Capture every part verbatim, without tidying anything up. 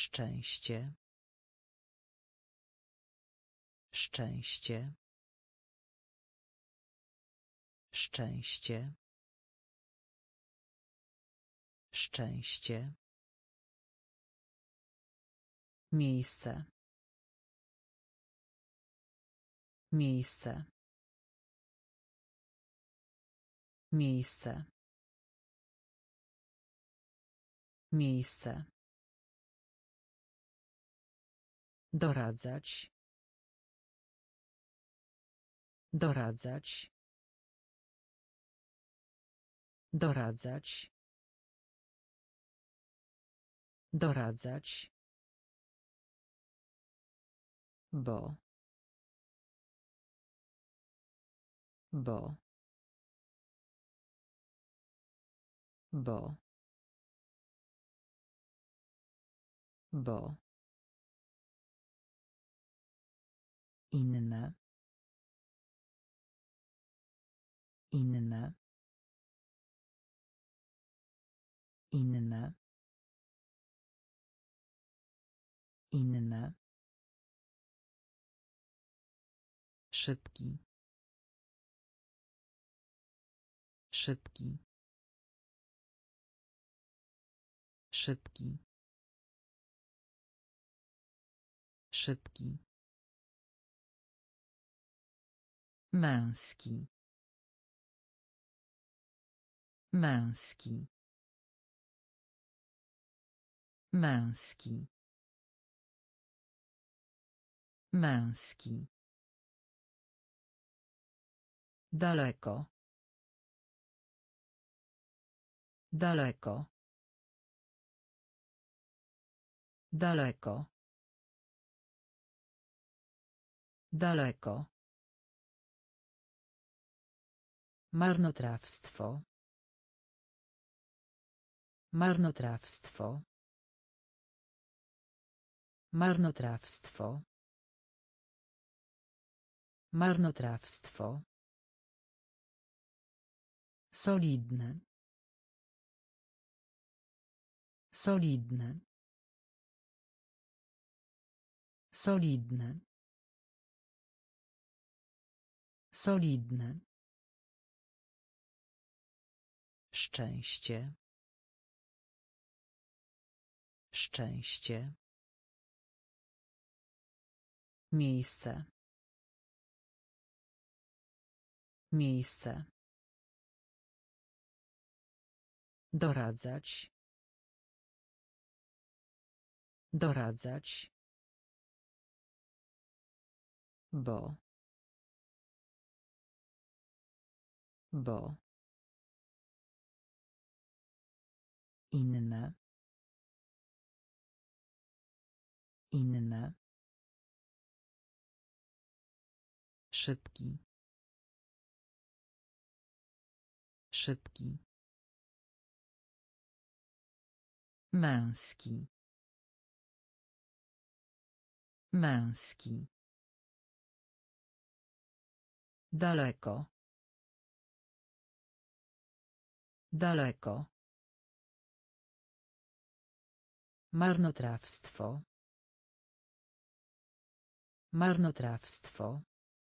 Szczęście. Szczęście. Szczęście. Szczęście. Miejsce. Miejsce. Miejsce. Miejsce. Doradzać. Doradzać. Doradzać. Doradzać. Bo. Bo. Bo. Bo. Inne. Inne. Inne. Inne. Szybki. Szybki. Szybki. Szybki. Męski. Męski. Męski. Męski. Daleko. Daleko. Daleko. Daleko. Marnotrawstwo. Marnotrawstwo. Marnotrawstwo. Marnotrawstwo. Solidne. Solidne. Solidne. Solidne. Szczęście. Szczęście. Miejsce. Miejsce. Doradzać. Doradzać. Bo. Bo. Inne. Inne. Szybki. Szybki. Męski. Męski. Daleko. Daleko. Marnotrawstwo. Marnotrawstwo.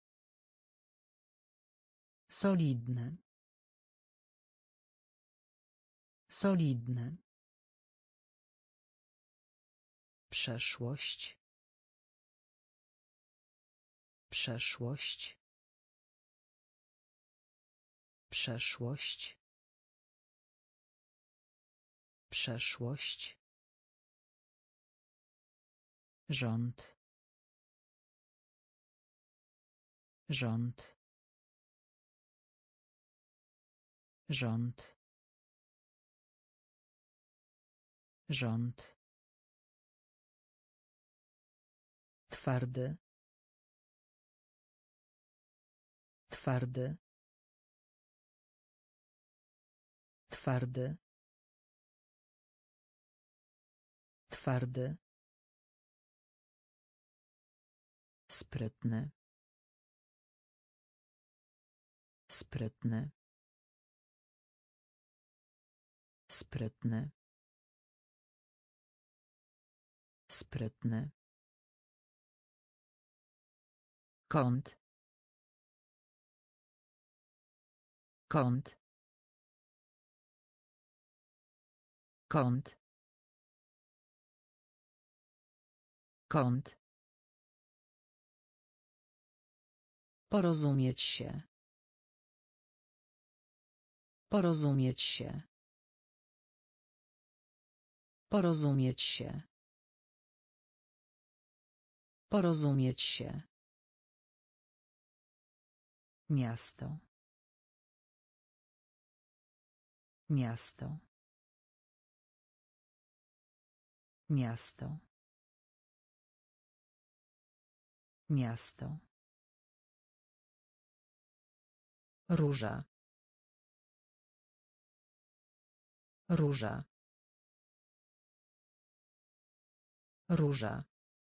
Solidne. Solidne. Przeszłość. Przeszłość. Przeszłość. Przeszłość. Rząd. Rząd. Rząd. Rząd. Twardy. Twardy. Twardy. Twardy. Sprytny. Sprytny. Sprytny. Sprytny. Kąt. Kąt. Kąt. Kąt. Porozumieć się. Porozumieć się. Porozumieć się. Porozumieć się. Miasto. Miasto. Miasto. Miasto. Róża. Róża. Róża.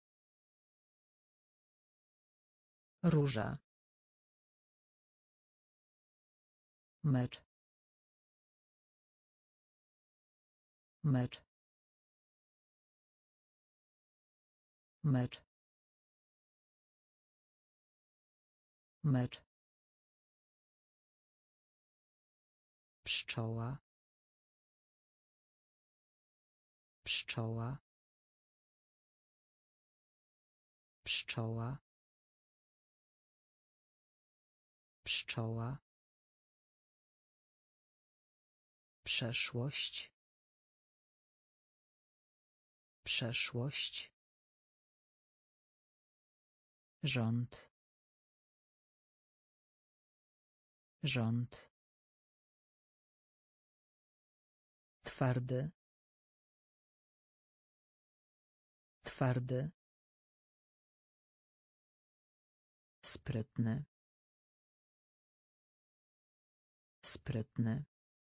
Róża. Mecz. Mecz. Mecz. Mecz. Pszczoła. Pszczoła. Pszczoła. Pszczoła. Przeszłość. Przeszłość. Rząd. Rząd. Twardy. Twardy. Sprytny. Sprytny.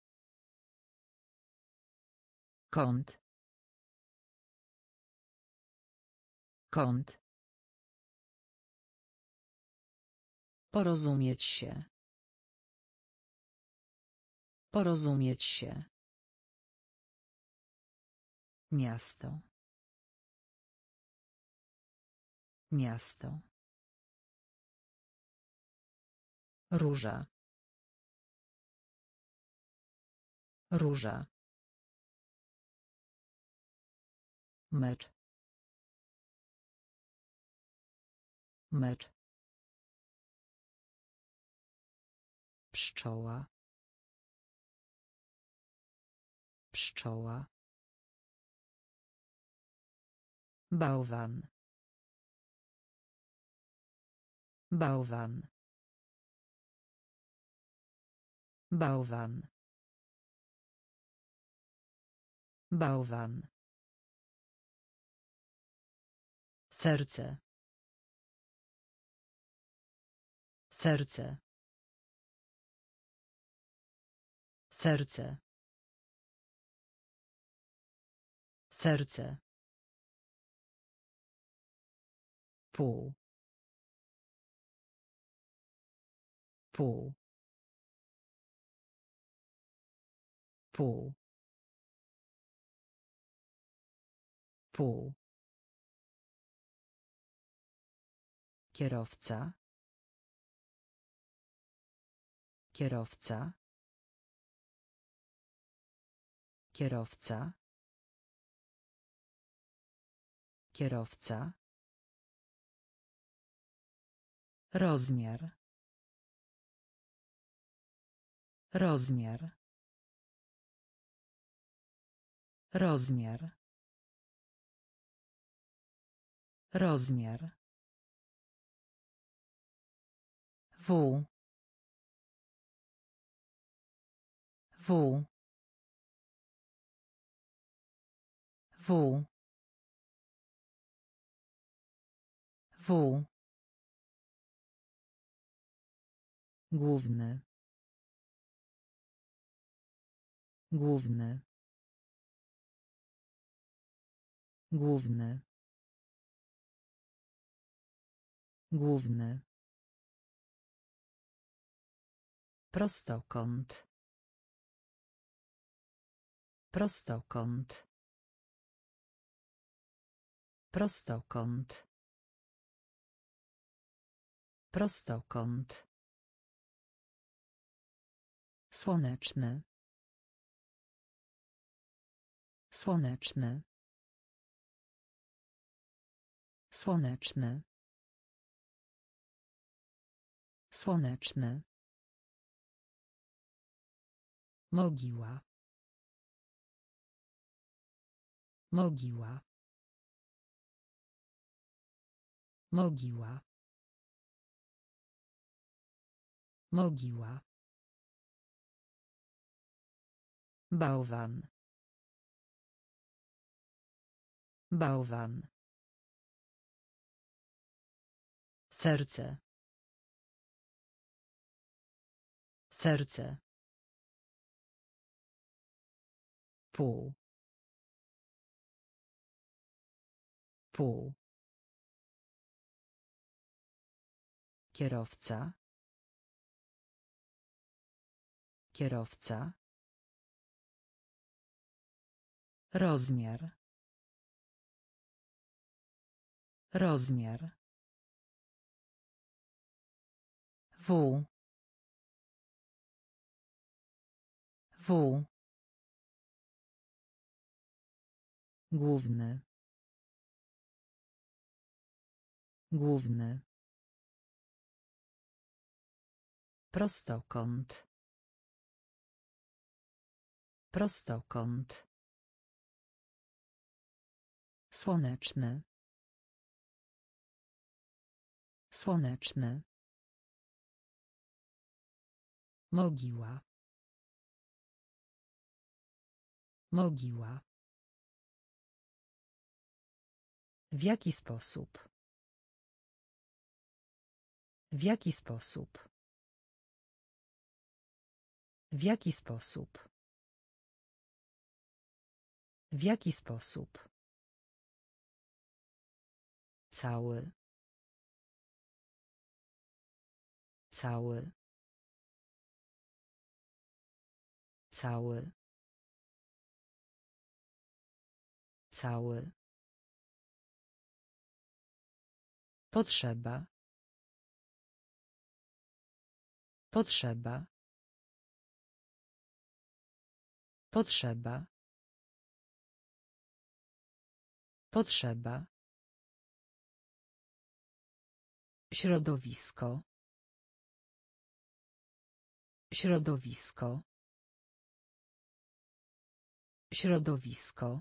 Kąt. Kąt. Porozumieć się. Porozumieć się. Miasto. Miasto. Róża. Róża. Mecz. Mecz. Pszczoła. Pszczoła. Bałwan. Bałwan. Bałwan. Bałwan. Serce. Serce. Serce. Serce. Pół. Pół. Pół. Pół. Kierowca. Kierowca. Kierowca. Kierowca. Rozmiar. Rozmiar. Rozmiar. Rozmiar. W. W. W. W. Główny. Główny. Główny. Główny. Prostokąt. Prostokąt. Prostokąt. Prostokąt. Słoneczny. Słoneczny. Słoneczny. Słoneczny. Mogiła. Mogiła. Mogiła. Mogiła. Bałwan. Bałwan. Serce. Serce. Pół. Pół. Kierowca. Kierowca. Rozmiar. Rozmiar. W. W. Główny. Główny. Prostokąt. Prostokąt. Słoneczny. Słoneczny. Mogiła. Mogiła. W jaki sposób? W jaki sposób? W jaki sposób? W jaki sposób? Cały. Cały. Cały. Cały. Potrzeba. Potrzeba. Potrzeba. Potrzeba. Środowisko. Środowisko. Środowisko.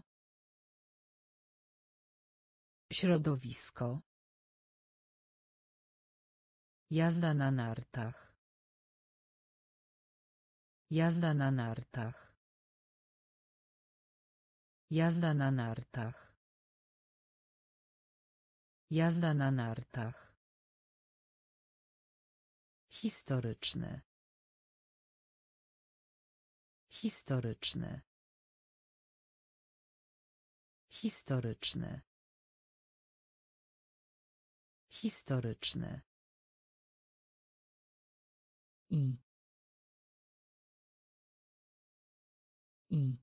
Środowisko. Jazda na nartach. Jazda na nartach. Jazda na nartach. Jazda na nartach. Historyczny. Historyczny. Historyczny. Historyczny. I. I.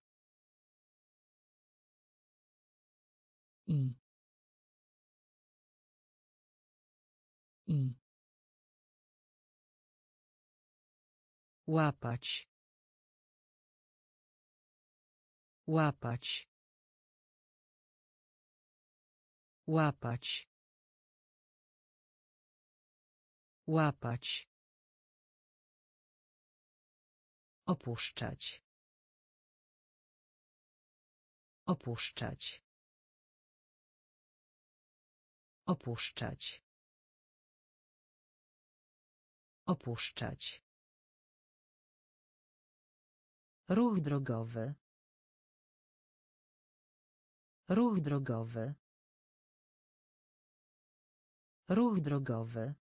I. I. Łapać. Łapać. Łapać. Łapać. Opuszczać. Opuszczać. Opuszczać. Opuszczać. Ruch drogowy. Ruch drogowy. Ruch drogowy.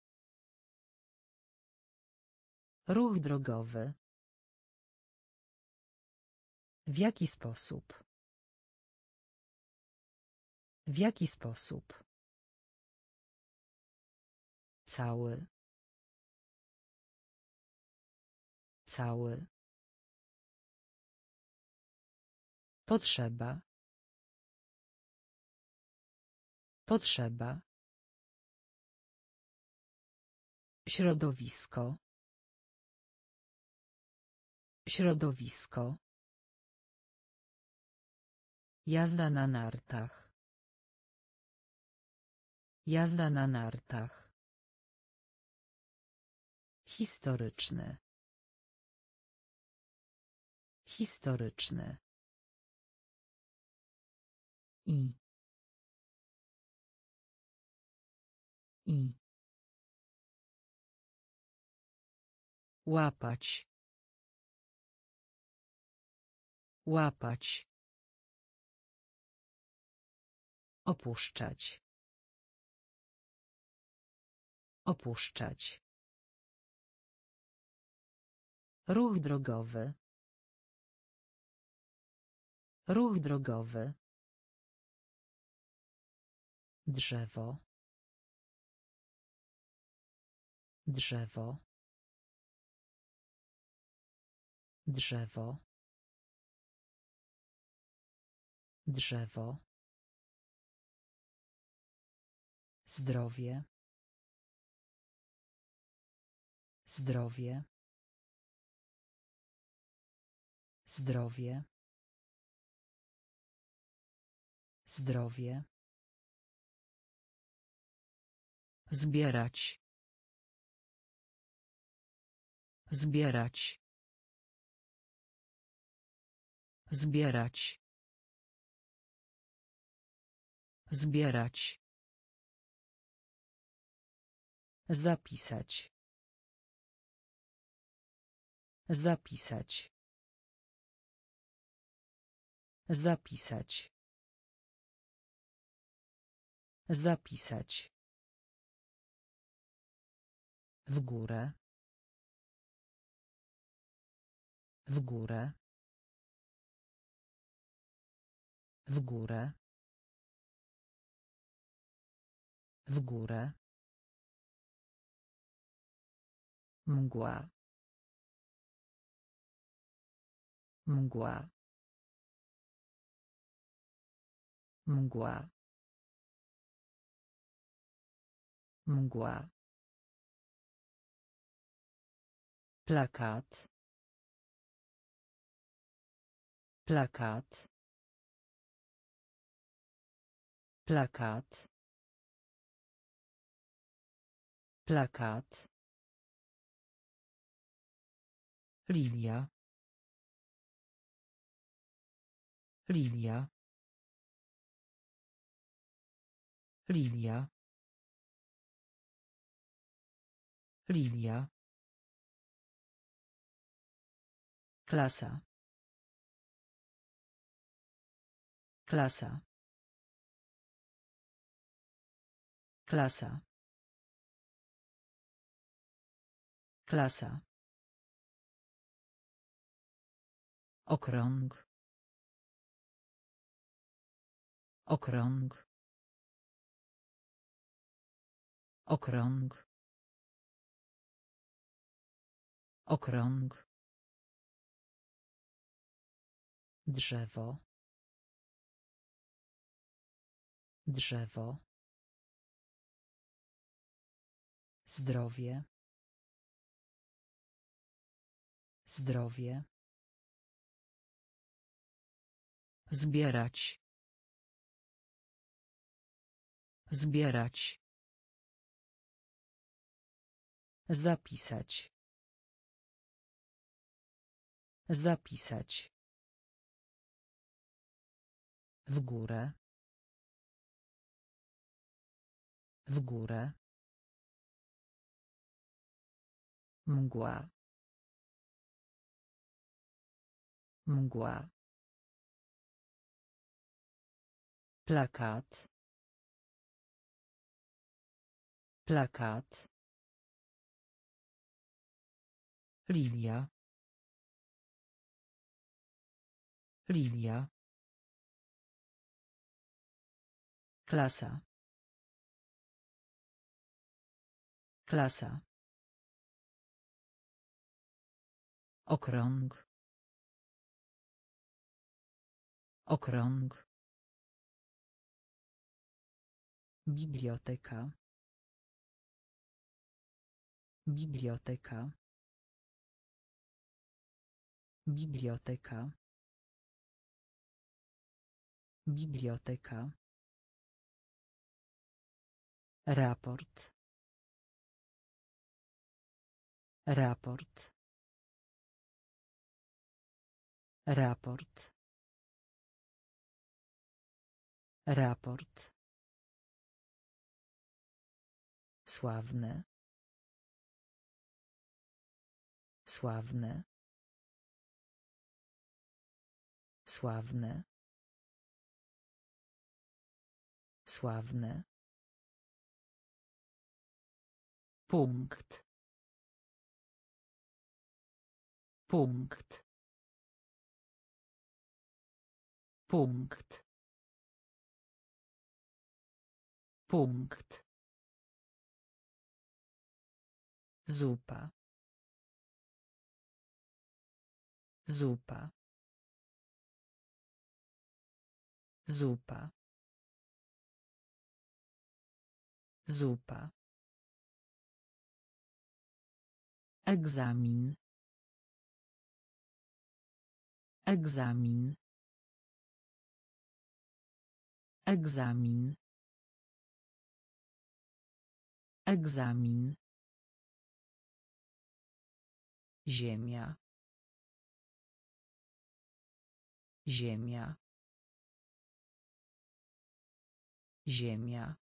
Ruch drogowy. W jaki sposób? W jaki sposób? Cały. Cały. Potrzeba. Potrzeba. Środowisko. Środowisko. Jazda na nartach. Jazda na nartach. Historyczny. Historyczny. I. I. Łapać. Łapać. Opuszczać. Opuszczać. Ruch drogowy. Ruch drogowy. Drzewo. Drzewo. Drzewo. Drzewo. Zdrowie. Zdrowie. Zdrowie. Zdrowie. Zbierać. Zbierać. Zbierać. Zbierać. Zapisać. Zapisać. Zapisać. Zapisać. W górę. W górę. W górę. W górę. Mgła. Mgła. Mgła. Mgła. Plakat. Plakat. Plakat. Plakat. Lilia. Lilia. Lilia. Lilia. Klasa. Klasa. Klasa. Klasa. Okrąg. Okrąg. Okrąg. Okrąg. Drzewo. Drzewo. Zdrowie. Zdrowie. Zbierać. Zbierać. Zapisać. Zapisać. W górę. W górę. Mgła. Mgła. Plakat. Plakat. Lilia. Lilia. Klasa. Klasa. Okrąg. Okrąg. Biblioteka. Biblioteka. Biblioteka. Biblioteka. Raport. Raport. Raport. Raport. Sławny. Sławny. Sławny. Sławny. Punkt. Punkt. Punkt. Punkt. Zupa. Zupa. Zupa. Zupa. Egzamin. Egzamin. Egzamin. Egzamin. Ziemia. Ziemia. Ziemia.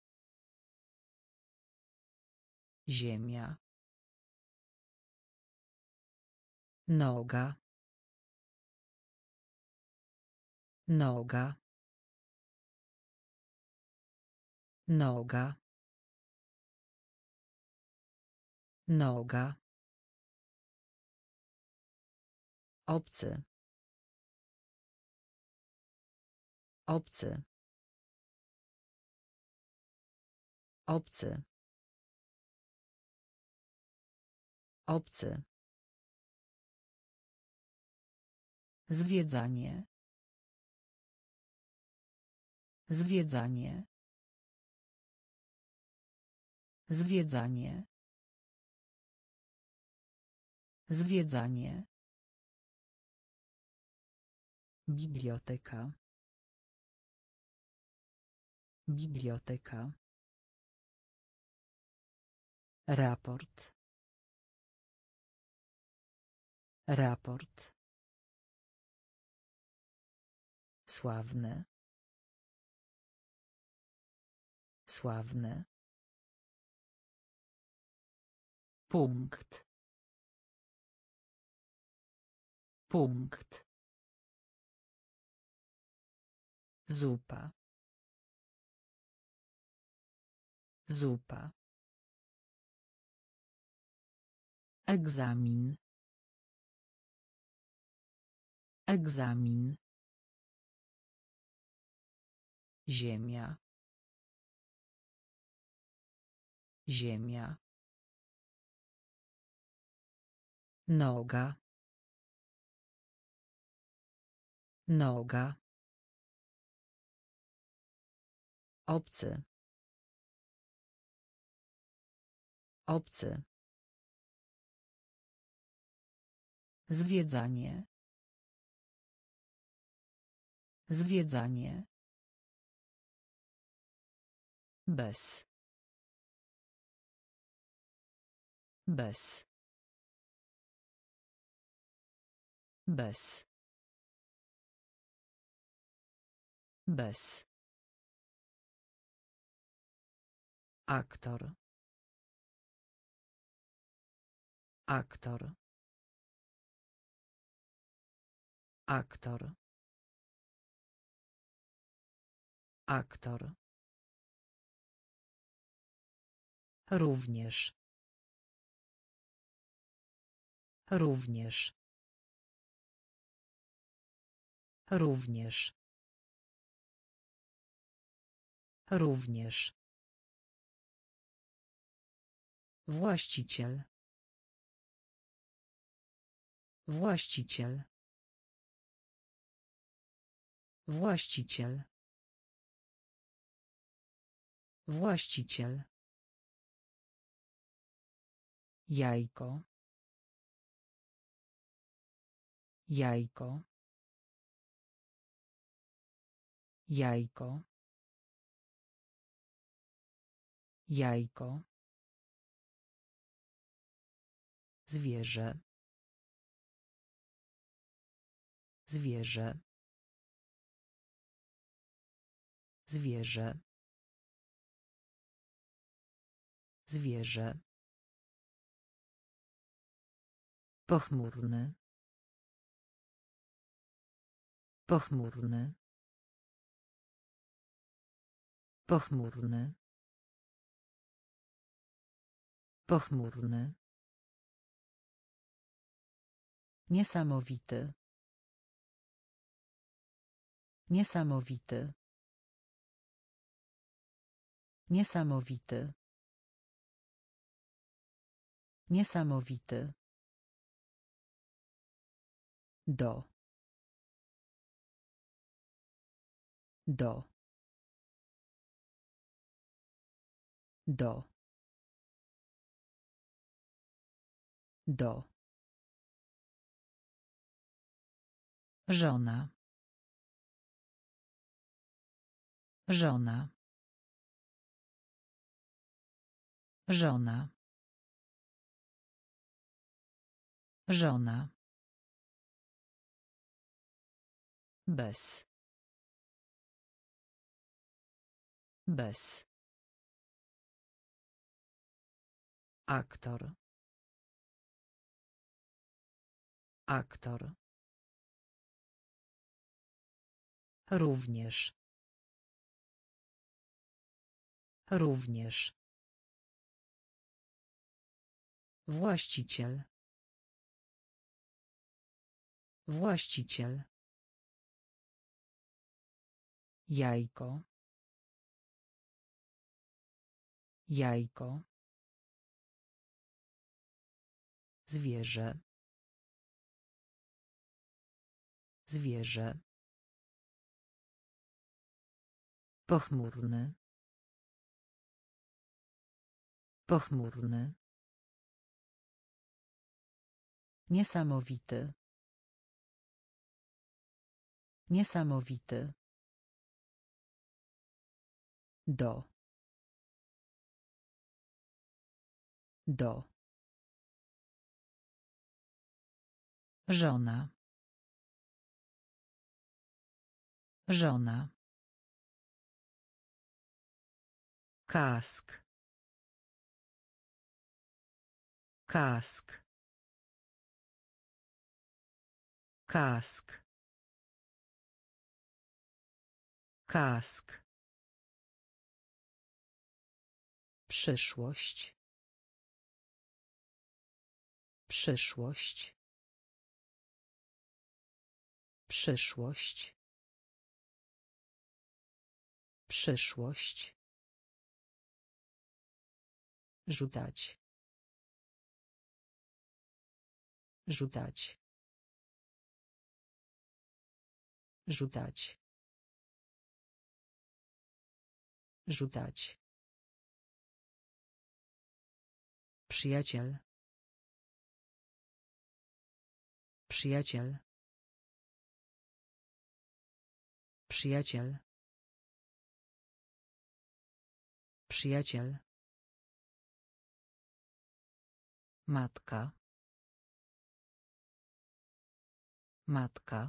Ziemia. Noga. Noga. Noga. Noga. Obcy. Obcy. Obcy. Obcy. Zwiedzanie. Zwiedzanie. Zwiedzanie. Zwiedzanie. Biblioteka. Biblioteka. Raport. Raport. Sławny. Sławny. Punkt. Punkt. Zupa. Zupa. Egzamin. Egzamin. Ziemia. Ziemia. Noga. Noga. Obcy. Obcy. Zwiedzanie. Zwiedzanie. Bez. Bez. Bez. Bez. Aktor. Aktor. Aktor. Aktor. Również. Również. Również. Również. Właściciel. Właściciel. Właściciel. Właściciel. Jajko. Jajko. Jajko. Jajko. Zwierzę. Zwierzę. Zwierzę. Zwierzę. Pochmurny. Pochmurny. Pochmurny. Pochmurny. Niesamowity. Niesamowity. Niesamowity. Niesamowity. Do. Do. Do. Do. Żona. Żona. Żona. Żona. Bez. Bez. Aktor. Aktor. Również. Również. Właściciel. Właściciel. Jajko. Jajko. Zwierzę. Zwierzę. Pochmurny. Pochmurny. Niesamowity. Niesamowity. Do. Do. Żona. Żona. Kask. Kask. Kask. Kask. Przyszłość. Przyszłość. Przyszłość. Przyszłość. Rzucać. Rzucać. Rzucać. Rzucać. Przyjaciel. Przyjaciel. Przyjaciel. Przyjaciel. Matka. Matka.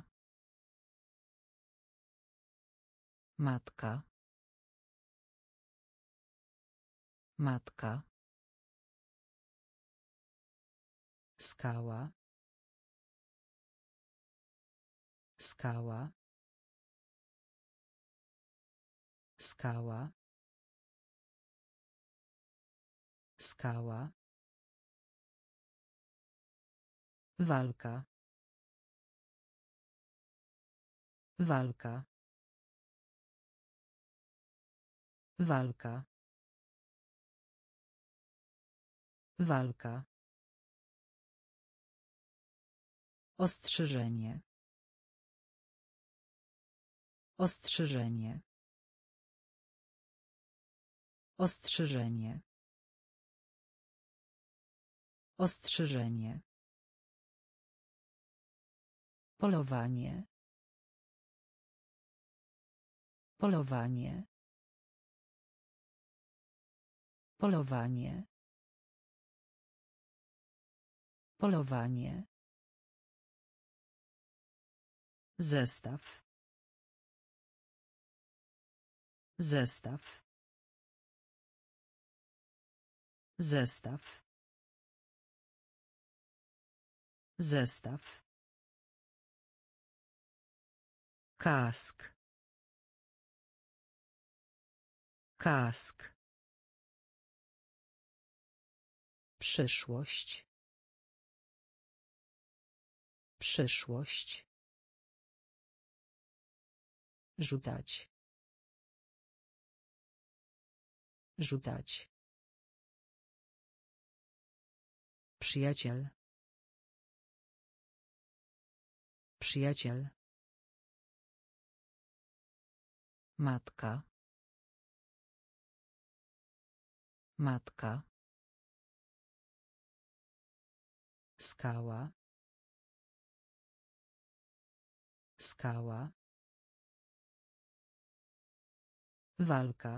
Matka. Matka. Skała. Skała. Skała. Skała. Walka. Walka. Walka. Walka. Ostrzeżenie. Ostrzeżenie. Ostrzeżenie. Ostrzeżenie. Polowanie. Polowanie. Polowanie. Polowanie. Zestaw. Zestaw. Zestaw. Zestaw. Kask. Kask. Przyszłość. Przyszłość. Rzucać. Rzucać. Przyjaciel. Przyjaciel. Matka. Matka. Skała. Skała. Walka.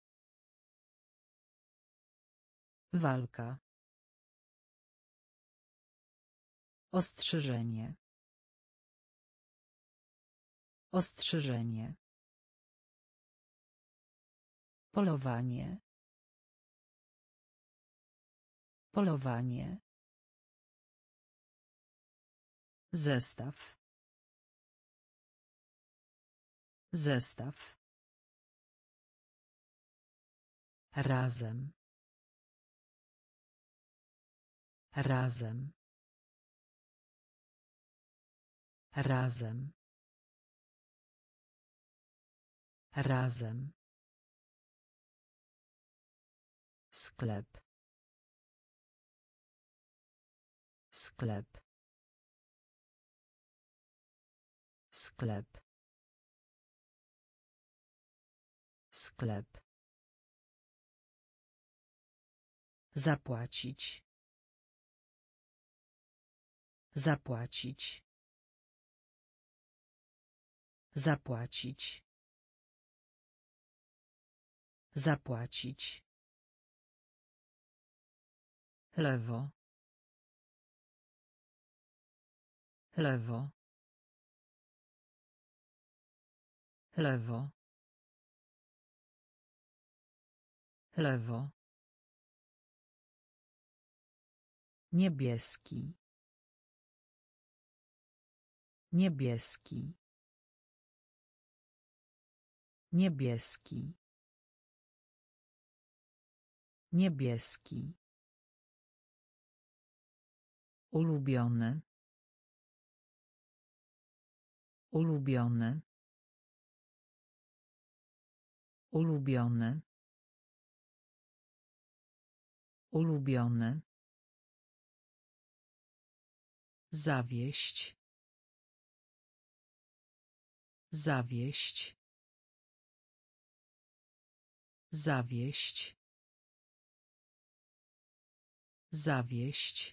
Walka. Ostrzeżenie. Ostrzeżenie. Polowanie. Polowanie. Zestaw. Zestaw. Razem. Razem. Razem. Razem. Sklep. Sklep. Sklep. Sklep. Zapłacić. Zapłacić. Zapłacić. Zapłacić. Lewo. Lewo. Lewo. Lewo. Niebieski. Niebieski. Niebieski. Niebieski. Ulubiony. Ulubiony. Ulubiony. Ulubiony. Zawieść. Zawieść. Zawieść. Zawieść.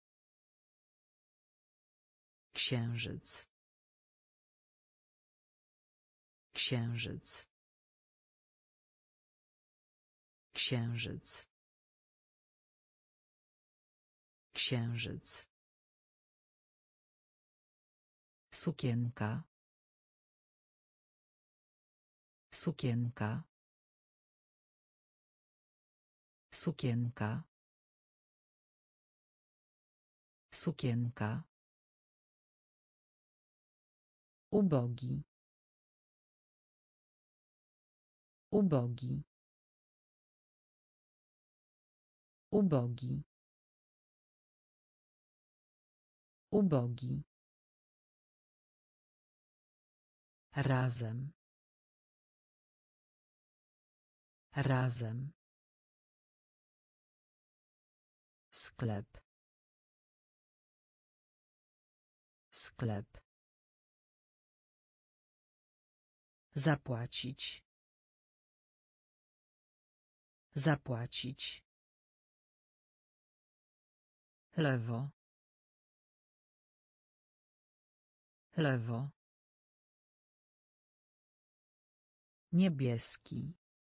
Księżyc. Księżyc. Księżyc. Księżyc. Sukienka. Sukienka. Sukienka. Sukienka. Ubogi. Ubogi. Ubogi. Ubogi. Razem. Razem. Sklep. Sklep. Zapłacić. Zapłacić. Lewo. Lewo. Niebieski.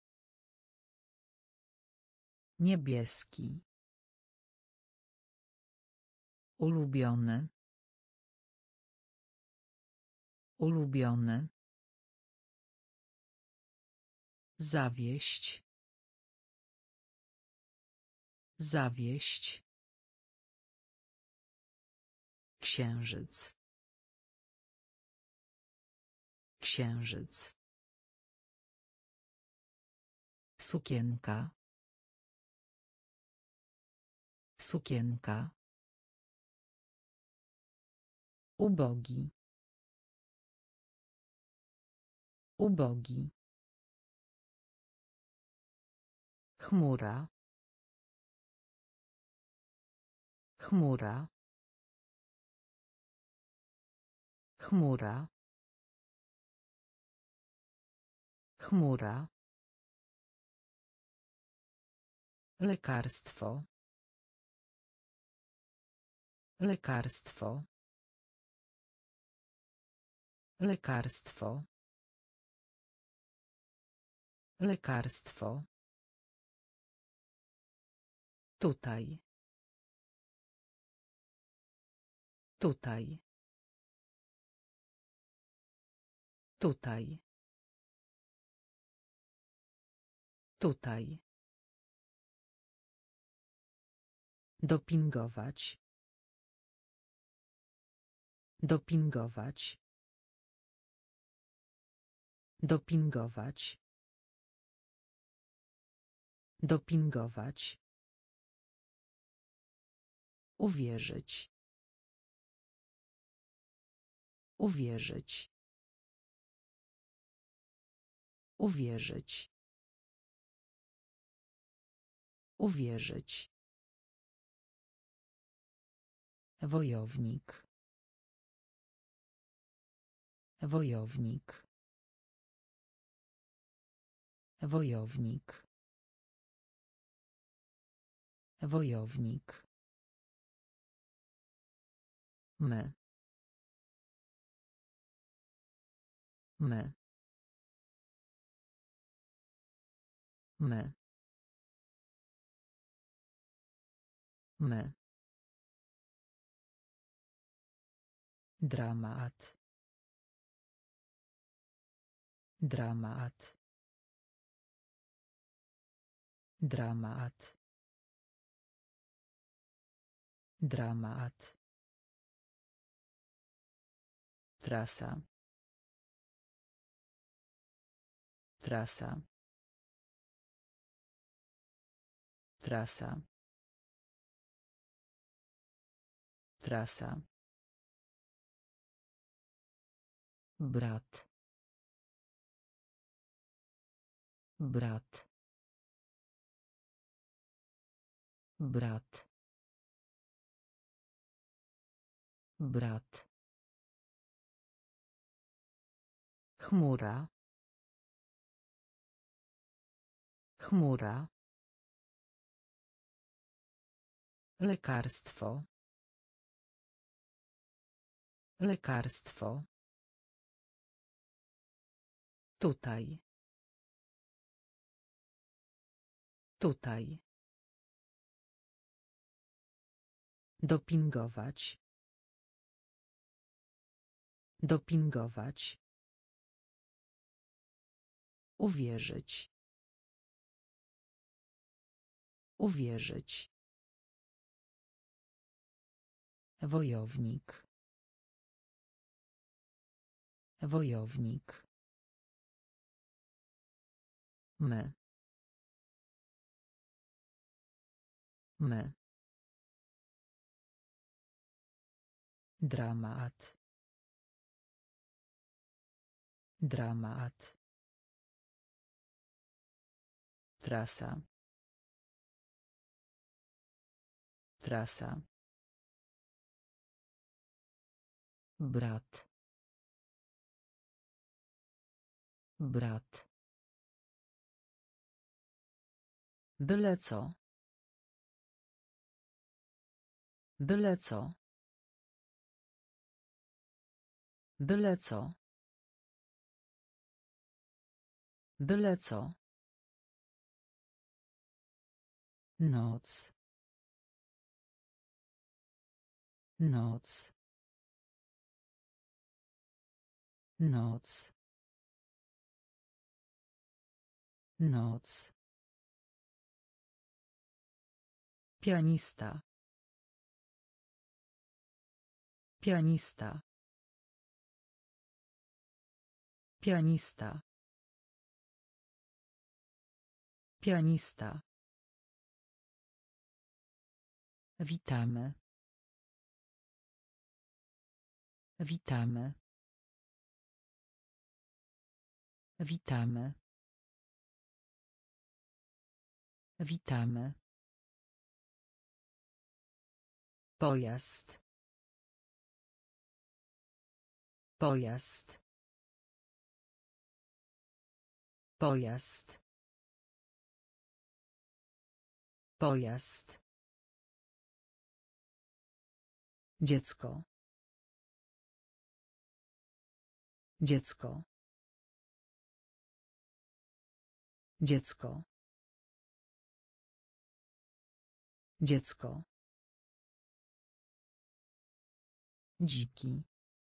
Niebieski. Ulubiony. Ulubiony. Zawieść. Zawieść. Księżyc. Księżyc. Sukienka. Sukienka. Ubogi. Ubogi. Chmura. Chmura. Chmura. Chmura. Lekarstwo. Lekarstwo. Lekarstwo. Lekarstwo. Tutaj. Tutaj. Tutaj. Tutaj. Dopingować. Dopingować. Dopingować. Dopingować. Uwierzyć. Uwierzyć. Uwierzyć. Uwierzyć. Wojownik. Wojownik. Wojownik. Wojownik. My. My. My. My. Dramat. Dramat. Dramat. Dramat. Trasa. Trasa. Trasa. Trasa. Brat. Brat. Brat. Brat. Chmura. Chmura. Lekarstwo. Lekarstwo. Tutaj. Tutaj. Dopingować. Dopingować. Uwierzyć. Uwierzyć. Wojownik. Wojownik. My. My. Dramat. Dramat. Trasa. Trasa. Brat. Brat. Byle co. Byle co. Byle co. Byle co. Noc. Noc. Noc. Noc. Pianista. Pianista. Pianista. Pianista. Witamy. Witamy. Witamy. Witamy. Pojazd. Pojazd. Pojazd. Pojazd. Dziecko. Dziecko. Dziecko. Dziecko. Dziki.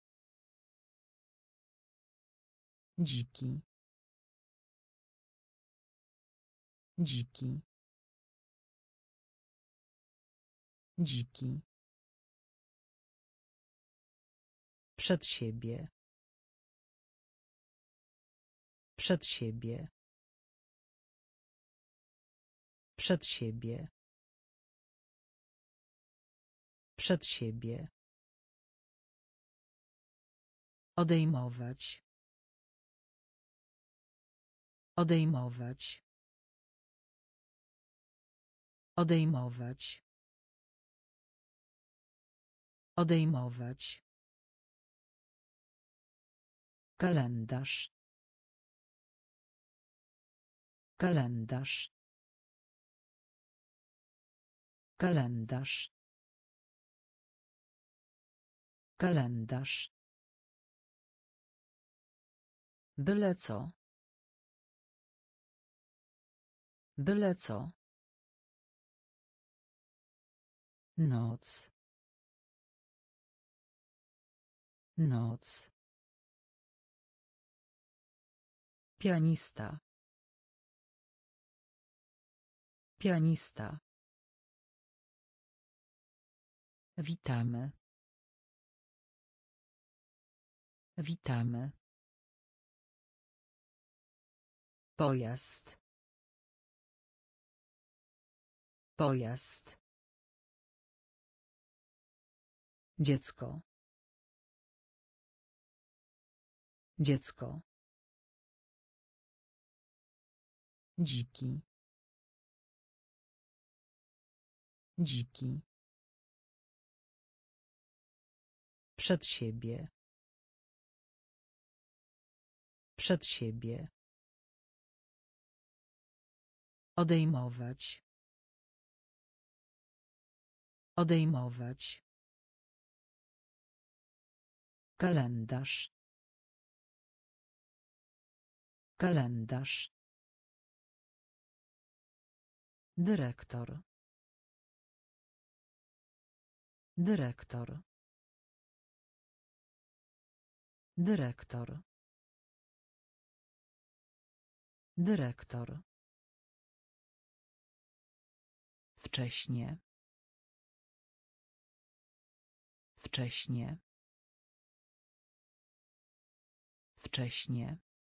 Dziki. Dziki. Dziki. Przed siebie. Przed siebie. Przed siebie. Przed siebie. Odejmować. Odejmować. Odejmować. Odejmować. Kalendarz. Kalendarz. Kalendarz. Kalendarz. Byle co. Byle co. Noc. Noc. Pianista. Pianista. Witamy. Witamy. Pojazd. Pojazd. Dziecko. Dziecko. Dziki. Dziki. Przed siebie. Przed siebie. Odejmować. Odejmować. Kalendarz. Kalendarz. Dyrektor. Dyrektor. Dyrektor. Dyrektor. Wcześnie. Wcześnie. Wcześnie.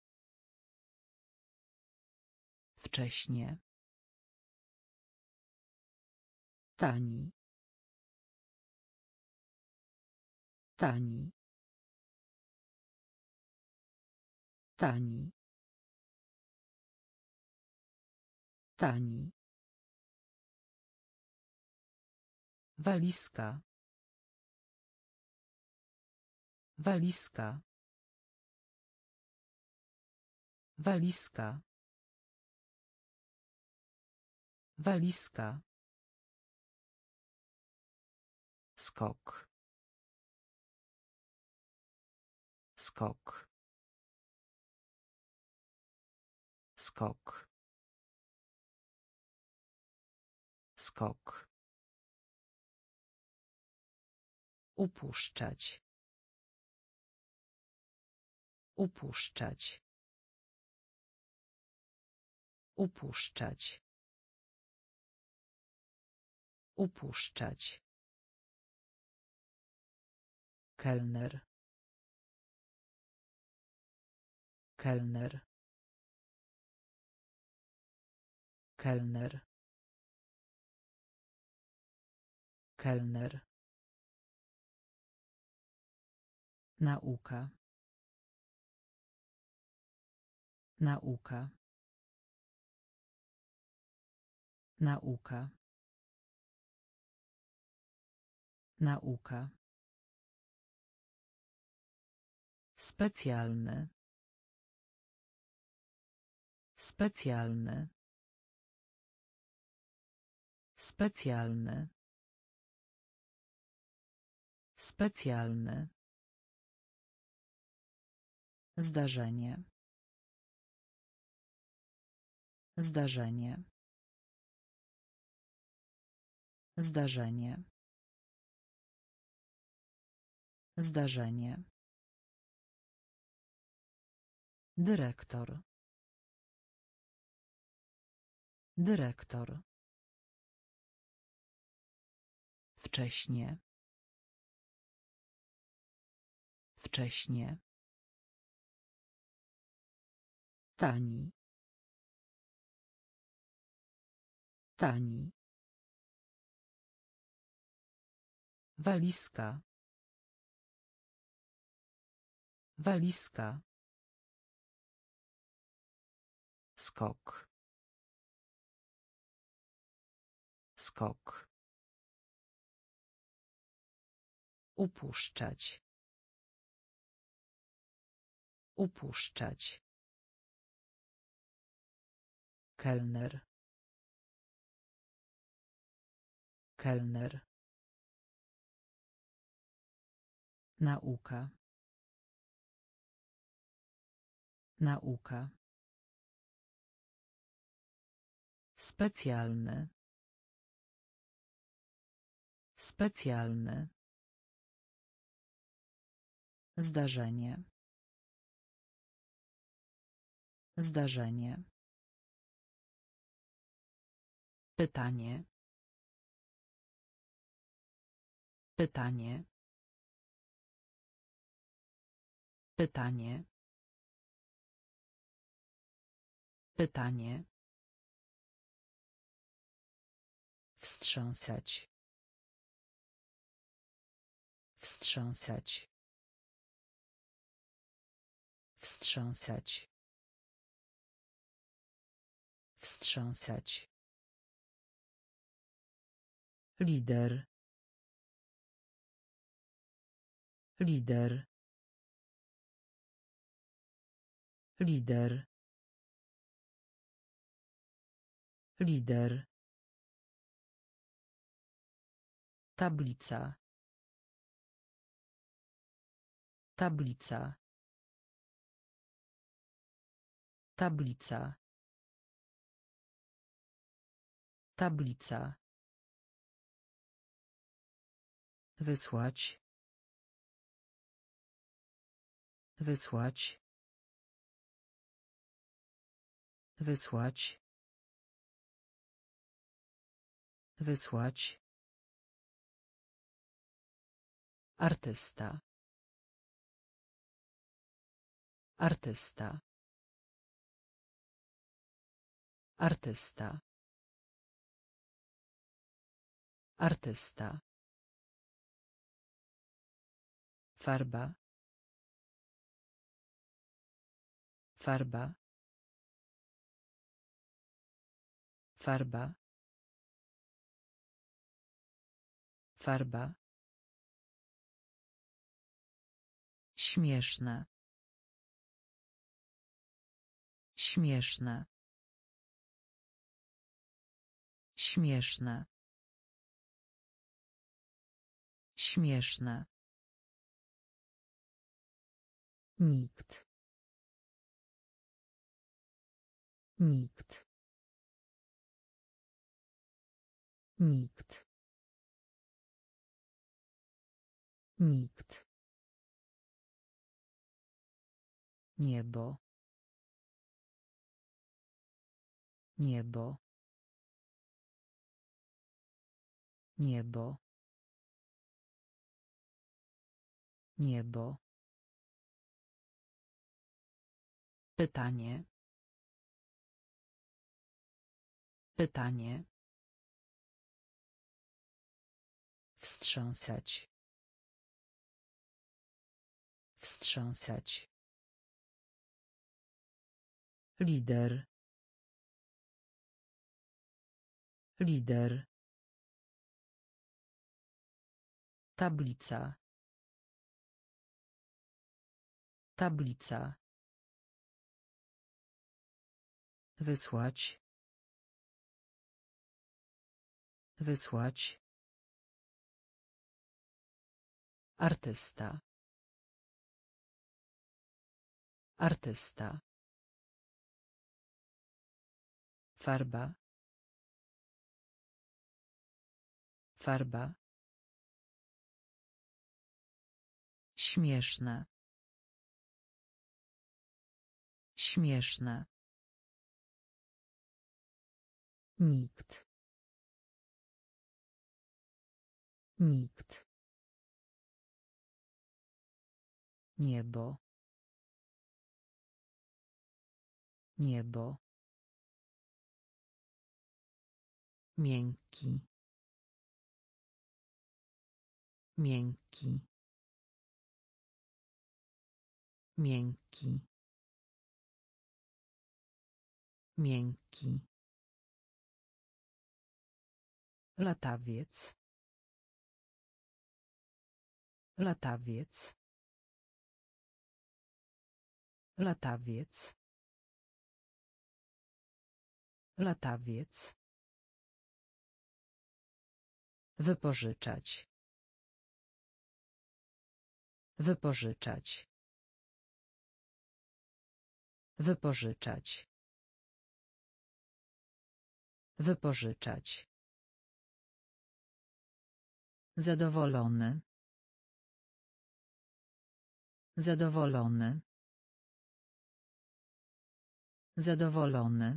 Wcześnie. Tani. Tani. Tani. Tani. Walizka. Walizka. Walizka. Walizka. Skok. Skok. Skok. Skok. Upuszczać. Upuszczać. Upuszczać. Upuszczać. Kelner. Kelner. Kelner. Kelner. Nauka. Nauka. Nauka. Nauka. Specjalny. Specjalny. Specjalny. Specjalny. Zdarzenie. Zdarzenie. Zdarzenie. Zdarzenie. Dyrektor. Dyrektor. Wcześnie. Wcześnie. Tani. Tani. Walizka. Walizka. Skok. Skok. Upuszczać. Upuszczać. Kelner. Kelner. Nauka. Nauka. Specjalny. Specjalny. Zdarzenie. Zdarzenie. Pytanie. Pytanie. Pytanie. Pytanie. Wstrząsać. Wstrząsać. Wstrząsać. Wstrząsać. Lider. Lider. Lider. Lider. Tablica. Tablica. Tablica. Tablica. Wysłać. Wysłać. Wysłać. Wysłać. Artysta. Artysta. Artysta. Artysta. Farba. Farba. Farba. Farba. Śmieszne. Śmieszne. Śmieszne. Śmieszne. Nikt. Nikt. Nikt. Nikt. Niebo. Niebo. Niebo. Niebo. Pytanie. Pytanie. Wstrząsać. Wstrząsać. Lider. Lider. Tablica. Tablica. Wysłać. Wysłać. Artysta. Artysta. Farba. Farba. Śmieszne. Śmieszne. Nikt. Nikt. Niebo. Niebo. Miękki. Miękki. Miękki. Miękki. Latawiec. Latawiec. Latawiec. Latawiec. Wypożyczać. Wypożyczać. Wypożyczać. Wypożyczać. Zadowolony. Zadowolony. Zadowolony.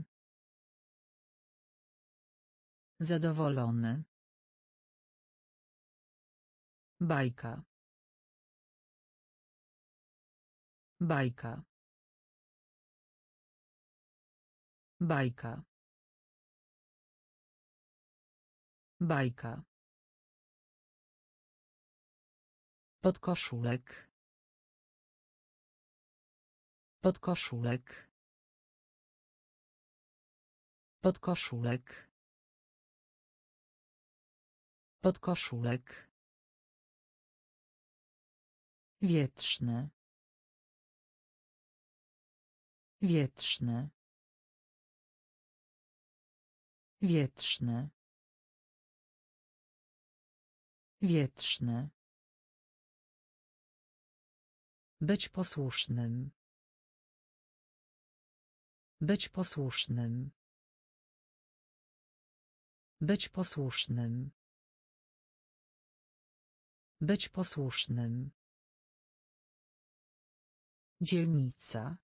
Zadowolony. Bajka. Bajka. Bajka. Bajka. Podkoszulek. Podkoszulek. Podkoszulek. Podkoszulek. Wietrzny. Wietrzny. Wietrzny. Wietrzny. Być posłusznym. Być posłusznym. Być posłusznym. Być posłusznym. Dzielnica.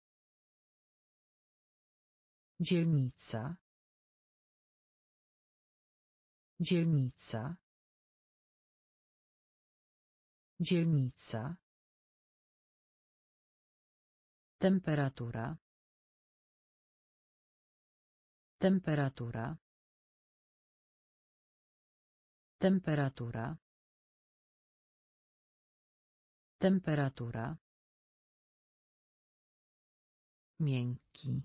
Dzielnica. Dzielnica. Dzielnica. Temperatura. Temperatura. Temperatura. Temperatura. Miękki.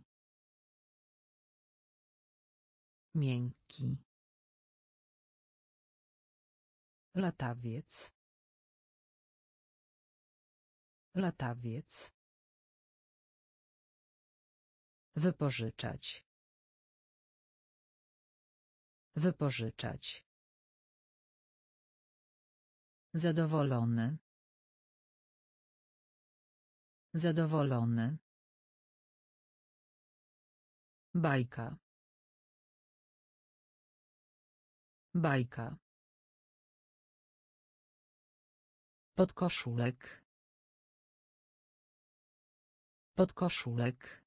Miękki. Latawiec. Latawiec. Wypożyczać. Wypożyczać. Zadowolony. Zadowolony. Bajka. Bajka. Podkoszulek. Podkoszulek.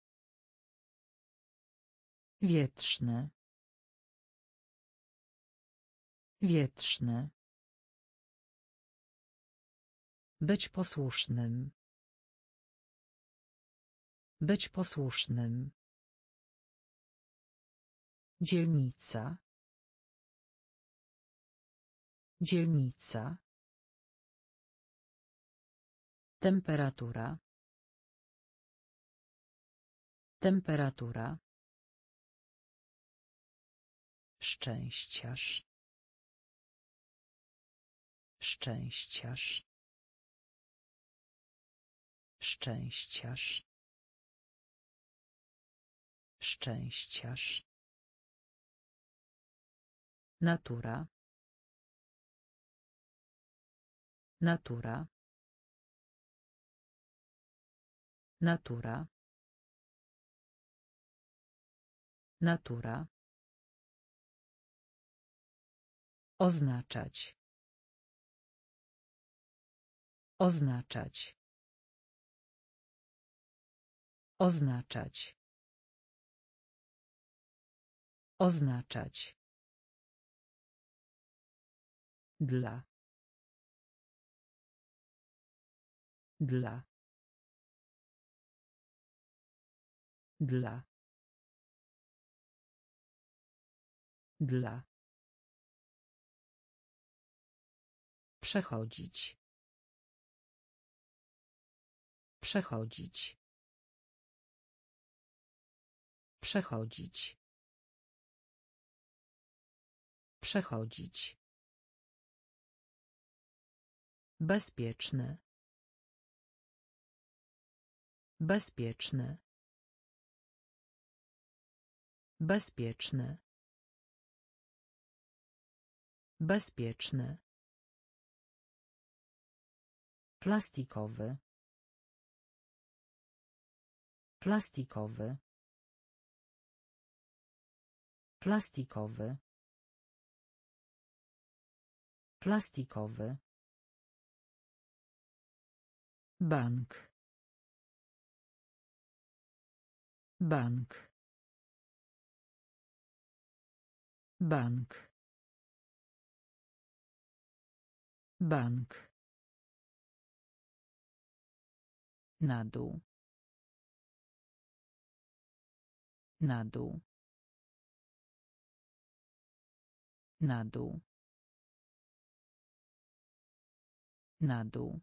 Wietrzny. Wietrzny. Być posłusznym. Być posłusznym. Dzielnica. Dzielnica. Temperatura. Temperatura. Szczęściarz. Szczęściarz. Szczęściarz. Szczęściarz. Natura. Natura. Natura. Natura. Oznaczać. Oznaczać. Oznaczać. Oznaczać. Dla. Dla. Dla. Dla. Przechodzić. Przechodzić. Przechodzić. Przechodzić. Bezpieczny. Bezpieczny. Bezpieczny. Bezpieczny. Plastikowy. Plastikowy. Plastikowy. Plastikowy. Bank. Bank. Bank. Bank. Na dół. Na dół. Na dół. Na dół.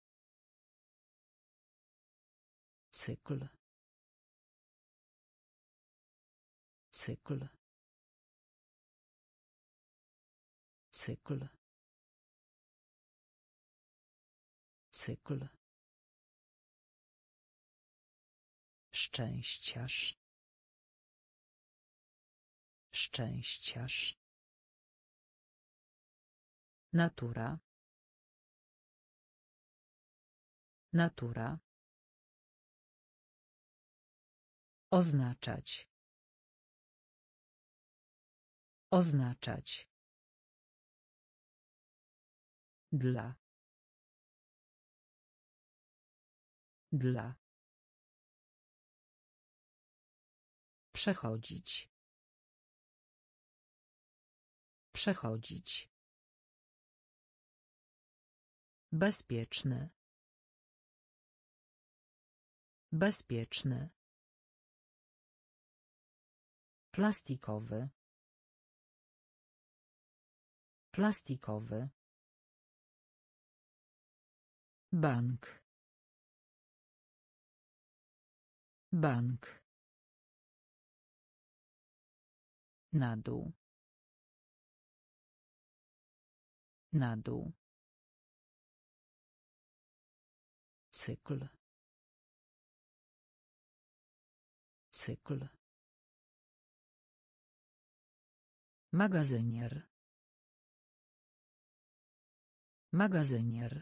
Cykl. Cykl. Cykl. Cykl. Szczęściarz. Szczęściarz. Natura. Natura. Oznaczać. Oznaczać. Dla. Dla. Przechodzić. Przechodzić. Bezpieczny. Bezpieczny. Plastikowy. Plastikowy. Bank. Bank. Na dół. Na dół. Cykl. Cykl. Magazynier. Magazynier.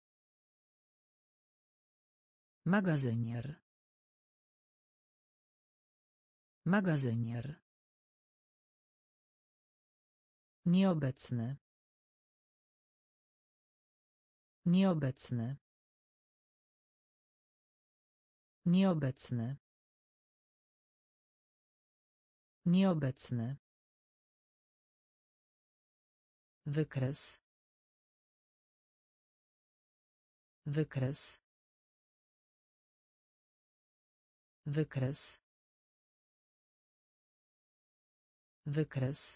Magazynier. Magazynier. Nieobecny. Nieobecny. Nieobecny. Nieobecny. Wykres. Wykres. Wykres. Wykres.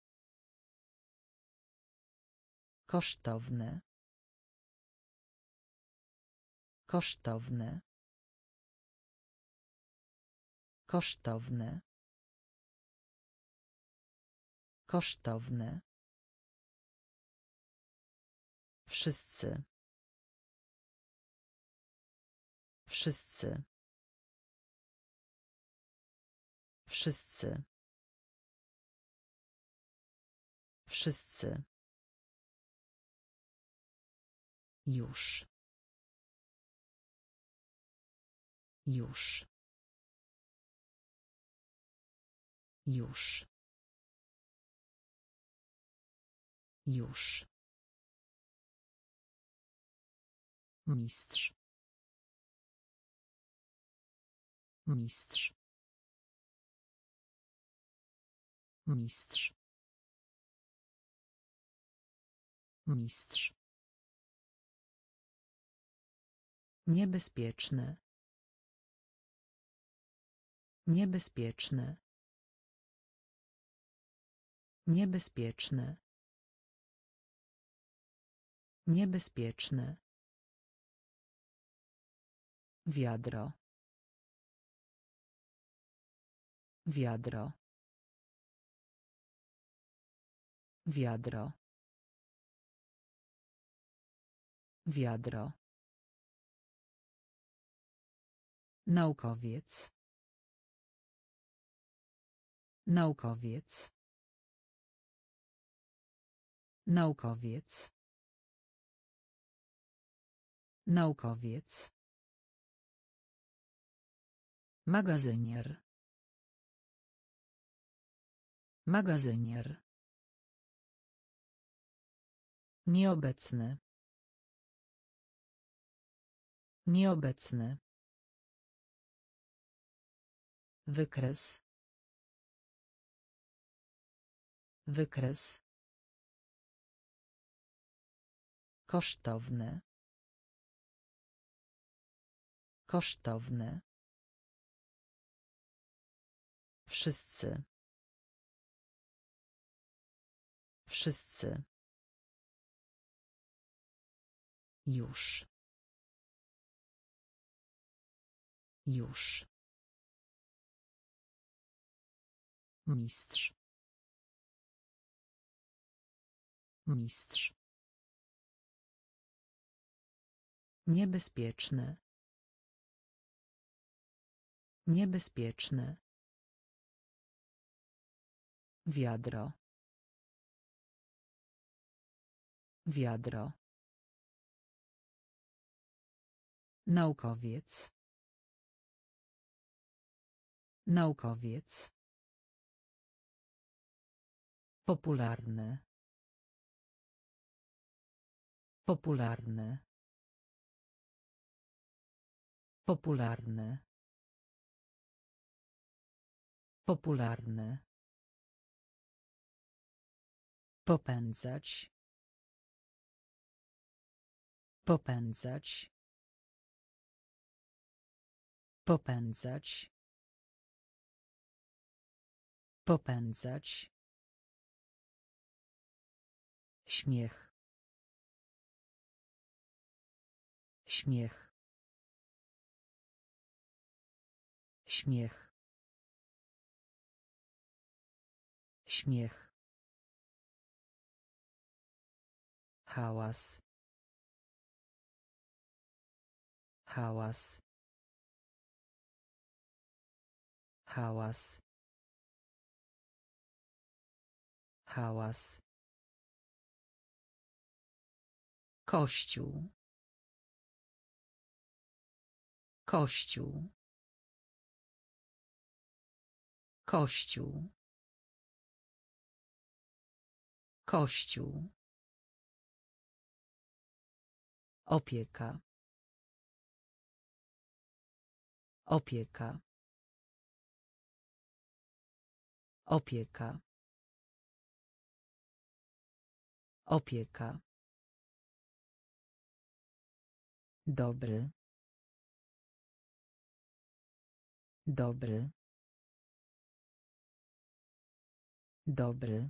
Kosztowne. Kosztowne. Kosztowne. Kosztowne. Wszyscy. Wszyscy. Wszyscy. Wszyscy. Już. Już. Już. Już. Mistrz. Mistrz. Mistrz. Mistrz. Niebezpieczne. Niebezpieczne. Niebezpieczne. Niebezpieczne. Wiadro. Wiadro. Wiadro. Wiadro. Naukowiec. Naukowiec. Naukowiec. Naukowiec. Magazynier. Magazynier. Nieobecny. Nieobecny. Wykres. Wykres. Kosztowne. Kosztowne. Wszyscy. Wszyscy. Już. Już. Mistrz. Mistrz. Niebezpieczne. Niebezpieczne. Wiadro. Wiadro. Naukowiec. Naukowiec. Popularny. Popularny. Popularny. Popularny. Popędzać. Popędzać. Popędzać. Popędzać. Śmiech. Śmiech. Śmiech. Śmiech. Hałas. Hałas. Hałas. Hałas. Kościół. Kościół. Kościół. Kościół. Opieka. Opieka. Opieka. Opieka. Dobry. Dobry. Dobry.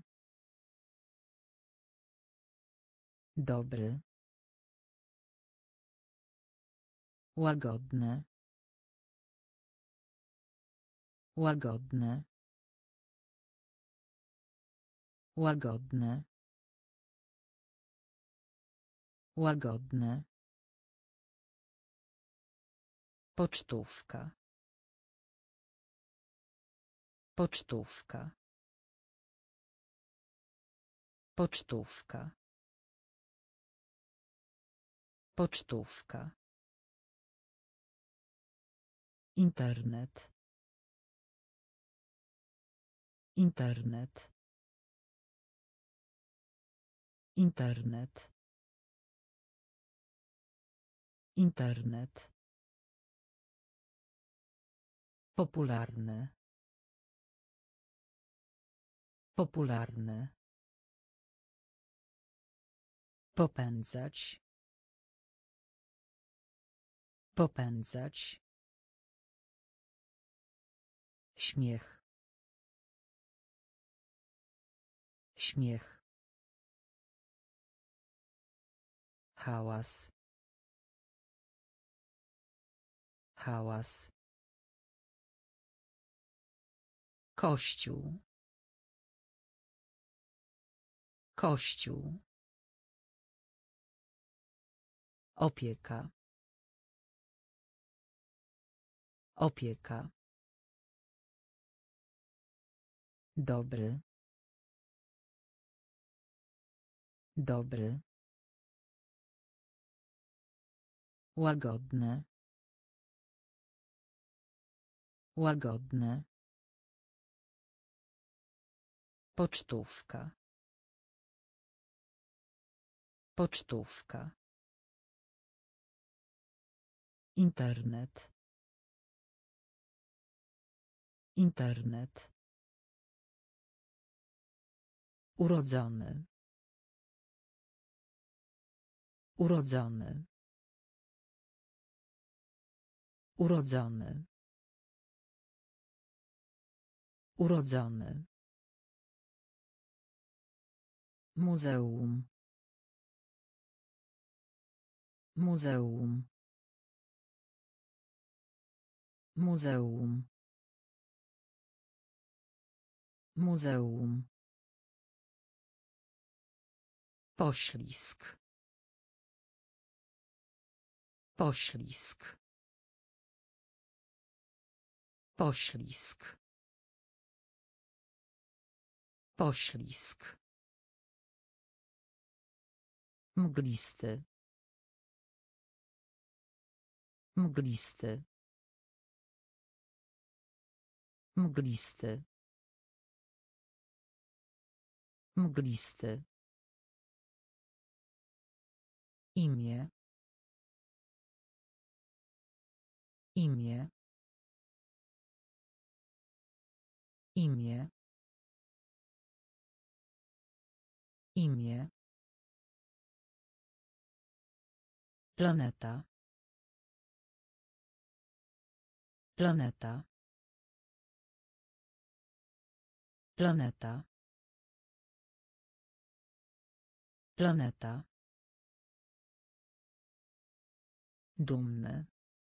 Dobry. Łagodne. Łagodne. Łagodne. Łagodne. Pocztówka. Pocztówka. Pocztówka. Pocztówka. Internet. Internet. Internet. Internet. Popularny. Popularny. Popędzać. Popędzać. Śmiech. Śmiech. Hałas. Hałas. Kościół. Kościół. Opieka. Opieka. Dobry. Dobry. Łagodne. Łagodne. Pocztówka. Pocztówka. Internet. Internet. Urodzony. Urodzony. Urodzony. Urodzony. Muzeum. Muzeum. Muzeum. Muzeum. Poślizg. Poślizg. Poślizg. Poślizg. Mglisty. Mglisty. Mglisty. Mglisty. Imię. Imię. Imię. Imię. Planeta. Planeta. Planeta. Planeta. Dumny.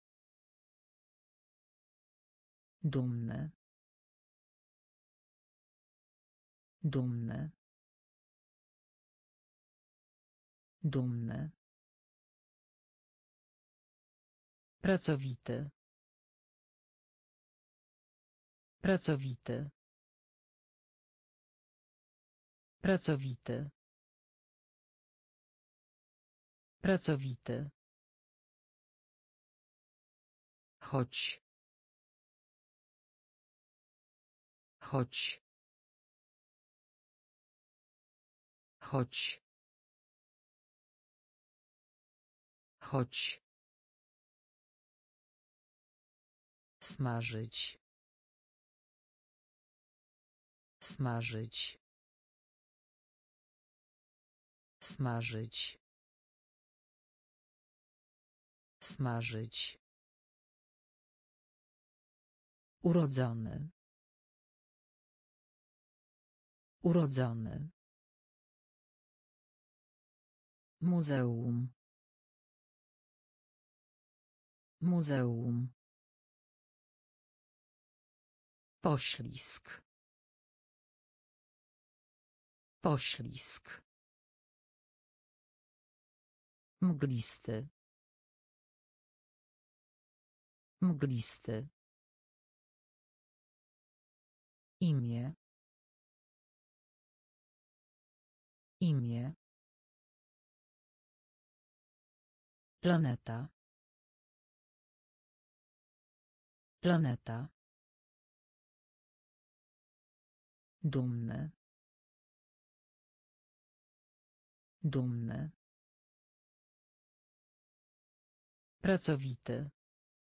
Dumny. Dumny. Dumny. Pracowity. Pracowity. Pracowity. Pracowity. Chodź. Chodź. Chodź. Chodź. Smażyć. Smażyć. Smażyć. Smażyć. Urodzony. Urodzony. Muzeum. Muzeum. Poślizg. Poślizg. Mglisty. Mglisty. Imię. Imię. Planeta. Planeta. Dumny. Dumny. Pracowity.